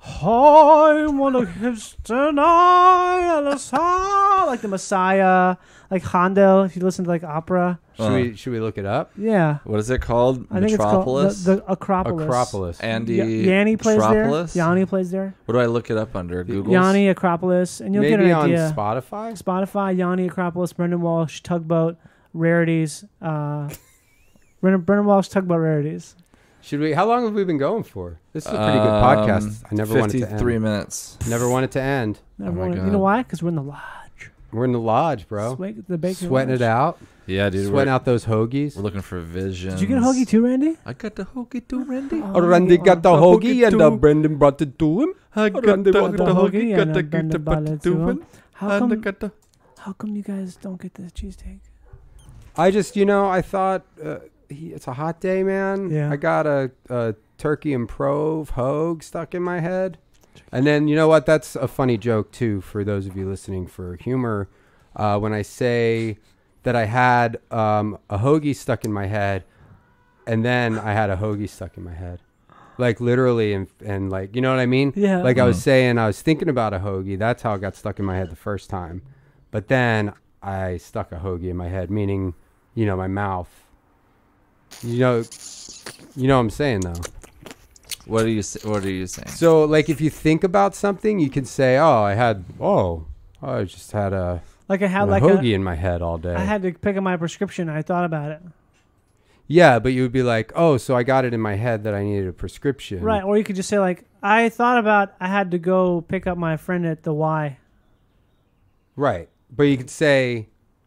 S5: I wanna kiss tonight, the song, like the Messiah, like Handel. If you listen to like opera,
S3: Should
S2: Uh.
S3: we should we look it up?
S5: yeah,
S2: What is it called?
S5: I think
S2: Metropolis?
S5: it's called the, the Acropolis.
S3: Acropolis.
S2: Andy
S5: Y- Yanni plays there.
S2: Metropolis?
S5: Yanni plays there.
S2: What do I look it up under? Google?
S5: Yanni Acropolis, and you'll
S3: Maybe
S5: get an
S3: on
S5: idea.
S3: Spotify.
S5: Spotify, Yanni Acropolis, Brendon Walsh, Tugboat, Rarities. Uh, Brendon, Brendon Walsh, Tugboat, Rarities.
S3: Should we? How long have we been going for? This is a pretty good
S2: Um,
S3: podcast. I never wanted to
S2: fifty-three
S3: end.
S2: minutes.
S3: Never wanted to end.
S5: Never
S2: Oh my
S5: wanted- you
S2: God.
S5: know why? Because we're in the lodge.
S3: We're in the lodge, bro.
S5: Sweat, the bacon
S3: Sweating
S5: lodge.
S3: it out.
S2: Yeah, dude.
S3: Sweating
S2: we're,
S3: out those hoagies.
S2: we're looking for vision.
S5: Did you get a hoagie too, Randy?
S2: I got the hoagie too, Randy.
S5: Oh,
S3: Oh, Randy got the
S5: oh,
S3: hoagie and uh,
S2: too.
S3: Brendan brought it to him.
S2: I
S3: got the-
S5: got the hoagie and uh, Brendon brought it to him. How
S2: And I
S5: come,
S2: got the...
S5: how come you guys don't get the cheesesteak?
S3: I just, you know, I thought uh, he, it's a hot day, man.
S5: Yeah.
S3: I got a, a turkey improv hogue stuck in my head. And then, you know what? That's a funny joke, too, for those of you listening for humor. Uh, when I say that I had um, a hoagie stuck in my head, and then I had a hoagie stuck in my head. Like, literally, and, and like, you know what I mean?
S5: Yeah.
S3: Like, I was
S2: Mhm.
S3: saying, I was thinking about a hoagie. That's how it got stuck in my head the first time. But then I stuck a hoagie in my head, meaning, you know, my mouth. You know, you know what I'm saying, though.
S2: What are you sa- What are you saying?
S3: So, like, if you think about something, you can say, "Oh, I had, oh, I just had a,
S5: Like I had
S3: a
S5: like
S3: hoagie
S5: a,
S3: in my head all day."
S5: I had to pick up my prescription. I thought about it.
S3: Yeah, but you would be like, "Oh, so I got it in my head that I needed a prescription."
S5: Right, or you could just say like, I thought about I had to go pick up my friend at the Y.
S3: Right. But you could say,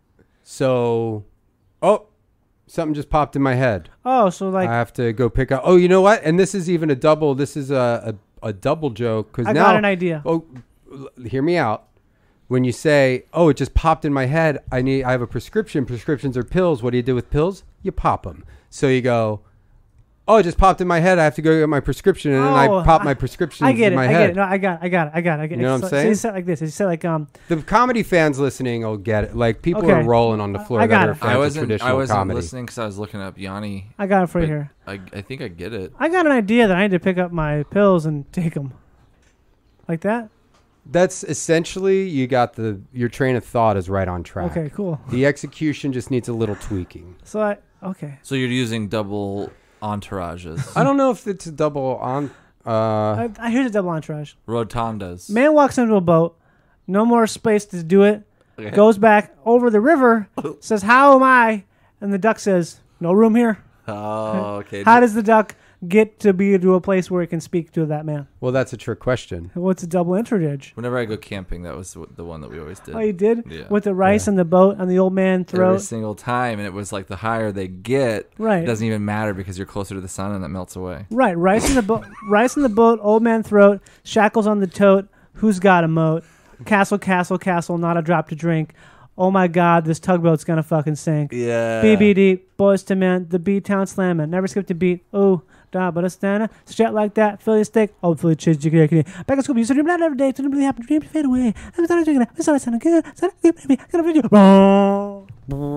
S3: "So, oh, something just popped in my head.
S5: Oh, so like
S3: I have to go pick up." Oh, you know what? And this is even a double. This is a a, a double joke because
S5: I
S3: now
S5: got an idea.
S3: Oh, l- hear me out. When you say, "Oh, it just popped in my head. I need. I have a prescription. Prescriptions are pills. What do you do with pills? You pop them." So you go, "Oh, it just popped in my head. I have to go get my prescription," and then
S5: Oh,
S3: I pop
S5: I-
S3: my prescription
S5: I get
S3: in
S5: it.
S3: my
S5: I
S3: head.
S5: get it. No, I got it. I got it. I got it. I get it.
S3: You know what I'm
S5: so,
S3: saying?
S5: So you said like this. You said like um.
S3: The comedy fans listening will get it. Like people
S5: Okay.
S3: are rolling on the floor.
S5: I got
S3: that are
S5: it.
S3: fans
S2: I
S3: of
S2: wasn't.
S3: traditional
S2: I wasn't
S3: comedy.
S2: listening because I was looking up Yanni.
S5: I got it for you
S2: but
S5: here.
S2: I I think I get it.
S5: I got an idea that I need to pick up my pills and take them. Like that?
S3: That's essentially you got the your train of thought is right on track.
S5: Okay, cool.
S3: The execution just needs a little tweaking.
S5: So I okay.
S2: So you're using double entourages,
S3: I don't know if it's a double on. Uh,
S5: I, I here's a double entourage.
S2: rotondas.
S5: Man walks into a boat, no more space to do it.
S2: Okay.
S5: Goes back over the river, says, "How am I?" And the duck says, "No room here."
S2: Oh, okay.
S5: How does the duck get to be to a place where it can speak to that man?
S3: well, that's a trick question.
S5: What's a double entourage?
S2: Whenever I go camping, that was the- the one that we always did.
S5: Oh, you did?
S2: Yeah.
S5: With the rice
S3: Yeah.
S5: and the boat and the old man
S2: Every
S5: throat.
S2: single time, and it was like the higher they get,
S5: Right.
S2: it doesn't even matter because you're closer to the sun and it melts away.
S5: Right, rice in the boat, rice in the boat, old man throat, shackles on the tote. Who's got a moat? Castle, castle, castle, not a drop to drink. Oh my God, this tugboat's gonna fucking sink.
S2: Yeah.
S5: B B D, boys to men, the B town slamming, never skipped a beat. Ooh, da but a stanna, straight like that, Philly steak, oh Philly cheese, jiggy jiggy. Back at school, you said you're not every day, didn't really happen, dream to fade away. I thought I was drinking, I thought I sounded good, I sounded good, baby, I got a video. Oh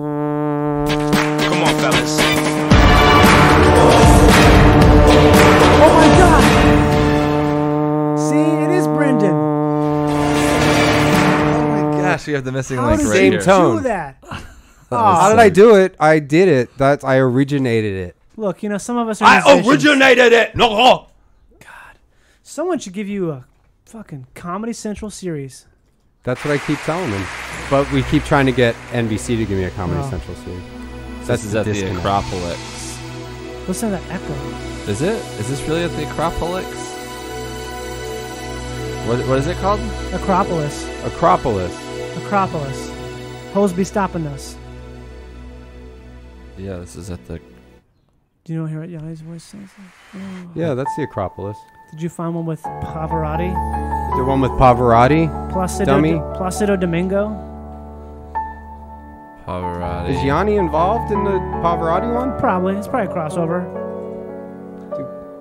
S9: Come on, fellas.
S5: my God! See, it is Brendon.
S2: Gosh, we have the missing
S5: How
S2: link
S5: did
S2: right
S3: Same
S5: you
S2: here.
S3: tone.
S5: do that?
S3: How did I do it? I did it. That's I originated it.
S5: Look, you know, some of us are
S7: I
S5: musicians.
S7: originated it. No.
S5: Someone should give you a fucking Comedy Central series.
S3: That's what I keep telling them. But we keep trying to get N B C to give me a Comedy
S5: Oh.
S3: Central series.
S2: This is at the
S3: disconnect.
S2: Acropolis.
S5: Listen to that echo.
S2: Is it? Is this really at the Acropolis? What, what is it called?
S5: Acropolis.
S3: Acropolis.
S5: Acropolis. Hoes be stopping us.
S2: Yeah, this is at the...
S5: Do you know hear what Yanni's voice sounds like? Oh.
S3: Yeah, that's the Acropolis.
S5: Did you find one with Pavarotti?
S3: The one with Pavarotti.
S5: Placido,
S3: Dummy.
S5: Placido Domingo?
S2: Pavarotti.
S3: Is Yanni involved in the Pavarotti one?
S5: Probably. It's probably a crossover.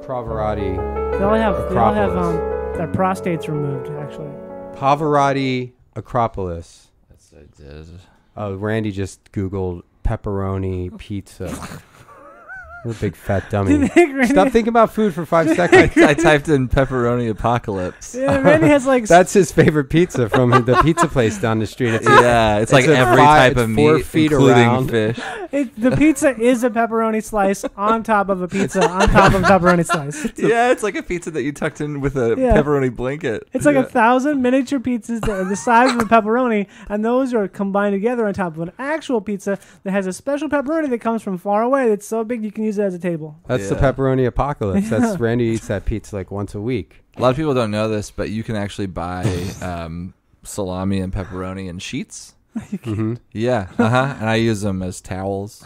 S3: Pavarotti.
S5: They all have they all have
S3: Acropolis.
S5: um their prostates removed actually.
S3: Pavarotti Acropolis.
S4: That's what I did.
S3: Oh, Randy just Googled pepperoni pizza. What a big fat
S5: Do you
S3: dummy.
S5: think Randy,
S3: Stop thinking about food for five seconds.
S4: I typed in pepperoni apocalypse.
S5: yeah, Randy has like
S3: That's his favorite pizza from the pizza place down the street. It's
S4: Yeah, it's, like
S3: a
S4: every
S3: five-
S4: type of
S3: it's four
S4: meat,
S3: feet
S4: including
S3: around.
S4: fish.
S5: it, the pizza is a pepperoni slice on top of a pizza on top of a pepperoni slice.
S4: Yeah, it's like a pizza that you tucked in with a
S5: Yeah.
S4: pepperoni blanket.
S5: It's like
S4: yeah.
S5: a thousand miniature pizzas that are the size of a pepperoni, and those are combined together on top of an actual pizza that has a special pepperoni that comes from far away. That's so big you can use it as a table.
S3: That's the
S4: Yeah.
S3: pepperoni apocalypse. That's Randy eats that pizza like once a week.
S4: A lot of people don't know this, but you can actually buy um, salami and pepperoni in sheets.
S3: Mm-hmm.
S4: Yeah, uh huh. And I use them as towels.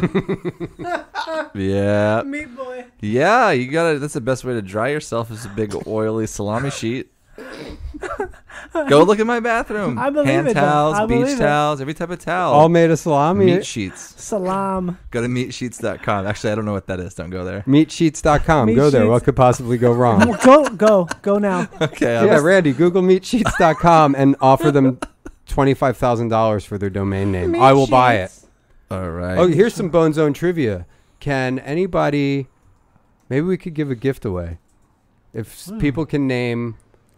S4: Yeah,
S5: Meat boy.
S4: yeah. You gotta. That's the best way to dry yourself is a big oily salami sheet. Go look at my bathroom.
S5: I believe
S4: Hand
S5: it, though.
S4: towels,
S5: I
S4: beach
S5: believe it.
S4: towels, every type of towel.
S3: All made of salami.
S4: meat sheets.
S5: Salam.
S4: Go to meat sheets dot com. Actually, I don't know what that is. Don't go there.
S3: meat sheets dot com.
S5: Meat
S3: Go there.
S5: Sheets.
S3: What could possibly go wrong?
S5: Go, go, go now.
S4: Okay. I'll
S3: Yeah,
S4: just-
S3: Randy, Google meat sheets dot com and offer them twenty-five thousand dollars for their domain name. I will buy it.
S4: All right.
S3: Oh, here's some Bone Zone trivia. Can anybody, maybe we could give a gift away. If s people can name.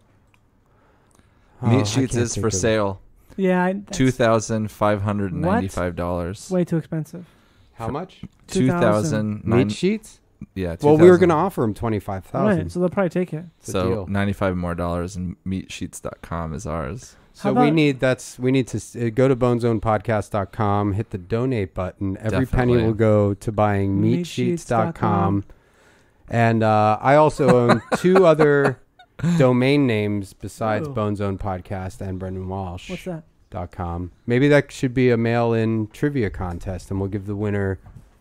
S3: Oh, I
S4: Meat sheets
S3: can't
S4: is
S3: think
S4: for
S3: of it.
S4: sale.
S5: Yeah, I, that's
S4: Two thousand five hundred ninety-five dollars.
S5: way too expensive.
S3: How much?
S4: Two thousand
S3: Meat sheets?
S4: Yeah.
S3: Well, we were going to
S4: two thousand.
S3: offer them twenty-five thousand.
S5: Right, so they'll probably take it.
S3: It's a
S4: So
S3: deal.
S4: ninety-five more dollars, and meat sheets dot com is ours.
S3: So
S5: How
S3: we
S5: about-
S3: need that's we need to s- uh, go to bone zone podcast dot com, hit the donate button. Every penny
S4: Definitely.
S3: will go to buying meat
S5: meat
S3: sheets
S5: sheets
S3: dot
S5: dot
S3: com.
S5: com.
S3: And uh, I also own two other domain names besides
S5: Ooh.
S3: Bone Zone Podcast and Brendon Walsh.
S5: What's that?
S3: Dot com. Maybe that should be a mail-in trivia contest, and we'll give the winner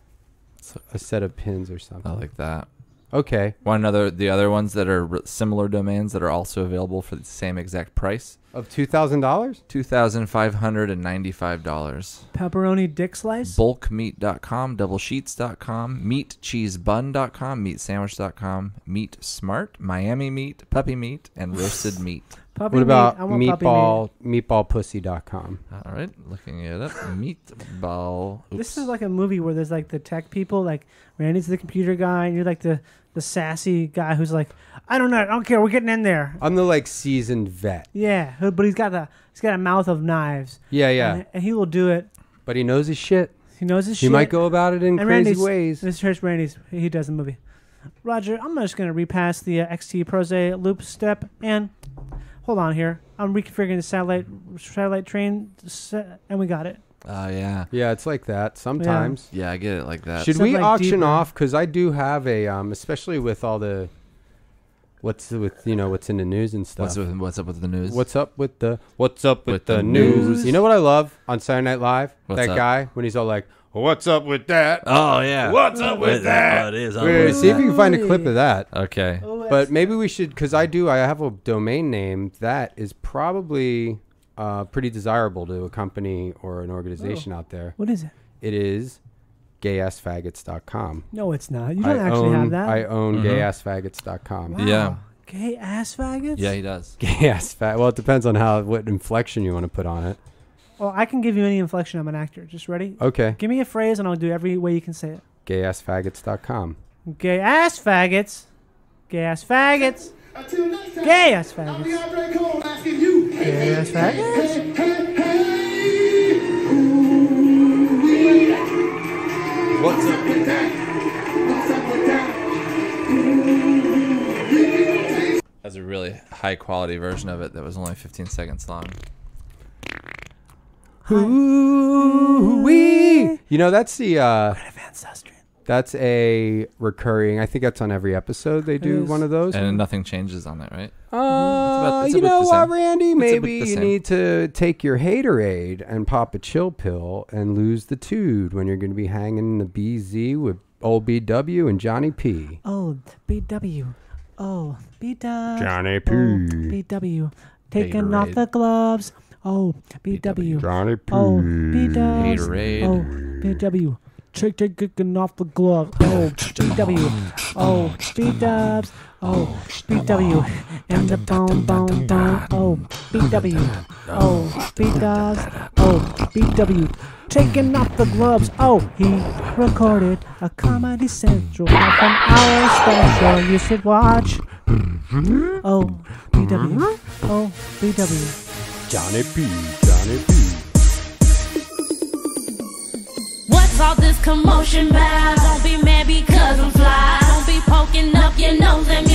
S3: a set of pins or something.
S4: I like that.
S3: Okay.
S4: One other, the other ones that are r- similar domains that are also available for the same exact price.
S3: Of two thousand dollars?
S4: Two thousand five hundred and ninety-five dollars.
S5: Pepperoni dick slice?
S4: bulk meat dot com, double sheets dot com, meat cheese bun dot com, meat sandwich dot com, Meat Smart, Miami Meat, Puppy Meat, and Roasted Meat.
S5: Puppy
S3: What about
S5: meat. I want puppy meat.
S3: meatball meatball pussy dot com?
S4: All right, looking it up. Meatball. Oops.
S5: This is like a movie where there's like the tech people, like Randy's the computer guy, and you're like the, the sassy guy who's like, I don't know, I don't care, we're getting in there.
S3: I'm the like seasoned vet.
S5: Yeah, who- but he's got a he's got a mouth of knives.
S3: Yeah, yeah.
S5: and, and he will do it.
S3: But he knows his shit.
S5: He knows his
S3: He
S5: shit.
S3: might go about it in
S5: and
S3: crazy
S5: Randy's,
S3: ways.
S5: This here's Randy's. He does the movie. Roger, I'm just gonna repass the uh, X T Prose loop step and hold on here. I'm reconfiguring the satellite satellite train, se- and we got it.
S4: Oh, yeah.
S3: Yeah, it's like that sometimes.
S4: Yeah, I get it like that.
S3: Should
S5: Stuff
S3: we
S5: like
S3: auction
S5: deeper.
S3: off? Because I do have a, um, especially with all the, what's with you know what's in the news and stuff.
S4: What's, with, what's up with the news?
S3: What's up with the What's up with,
S4: With
S3: the,
S4: the
S3: news?
S4: news.
S3: You know what I love on Saturday Night Live?
S4: What's
S3: that
S4: up?
S3: guy when he's all like, "What's up with that?"
S4: Oh, yeah.
S7: What's up with that?
S4: It is.
S3: Wait, see if you can find a clip of that.
S4: Okay.
S3: But maybe we should, because I do. I have a domain name that is probably uh, pretty desirable to a company or an organization out there.
S5: What is it?
S3: It is gay ass faggots dot com.
S5: No, it's not. You don't
S3: I
S5: actually
S3: own,
S5: have that.
S3: I own
S4: Mhm.
S3: gay ass faggots dot com.
S5: Wow.
S4: Yeah.
S5: Gay ass faggots?
S4: Yeah, he does.
S3: Gay ass fag. Well, it depends on how what inflection you want to put on it.
S5: Well, I can give you any inflection. I'm an actor. Just ready?
S3: Okay.
S5: Give me a phrase and I'll do every way you can say it.
S3: gay ass faggots dot com.
S5: Gay ass faggots. Gay ass faggots. Gay ass faggots. Gay ass faggots.
S4: What's up with that? That's a really high quality version of it that was only fifteen seconds long.
S3: Ooh-wee. You know, that's the uh,
S5: Ancestry.
S3: that's a recurring. I think that's on every episode. They do
S5: is.
S3: one of those.
S4: And nothing changes on that, right?
S3: Uh,
S4: about- it's a
S3: you
S4: bit
S3: know
S4: the
S3: what,
S4: same.
S3: Randy?
S4: It's a bit
S3: Maybe
S4: the
S3: you
S4: same.
S3: need to take your haterade and pop a chill pill and lose the tude when you're going to be hanging the B Z with old B W and Johnny P.
S5: Oh, B W. Oh, B W.
S3: Johnny P.
S5: Oh, B W. Taking off
S4: Haterade.
S5: the gloves. Oh, B W.
S3: Johnny P.
S5: Oh, B W.
S4: Haterade.
S5: Oh, B W.
S10: Take taking off the glove. Oh, B W. Oh, B dubs. Oh, B W. And the bone, bone, bone. Oh, B W. Oh, B dubs. Oh, B W. Taking off the gloves. Oh, he recorded a Comedy Central half an hour special. You should watch. Oh, B W. Oh, B W.
S7: Johnny P, Johnny P.
S11: What's all this commotion about? Don't be mad because I'm fly. Don't be poking up your nose at me.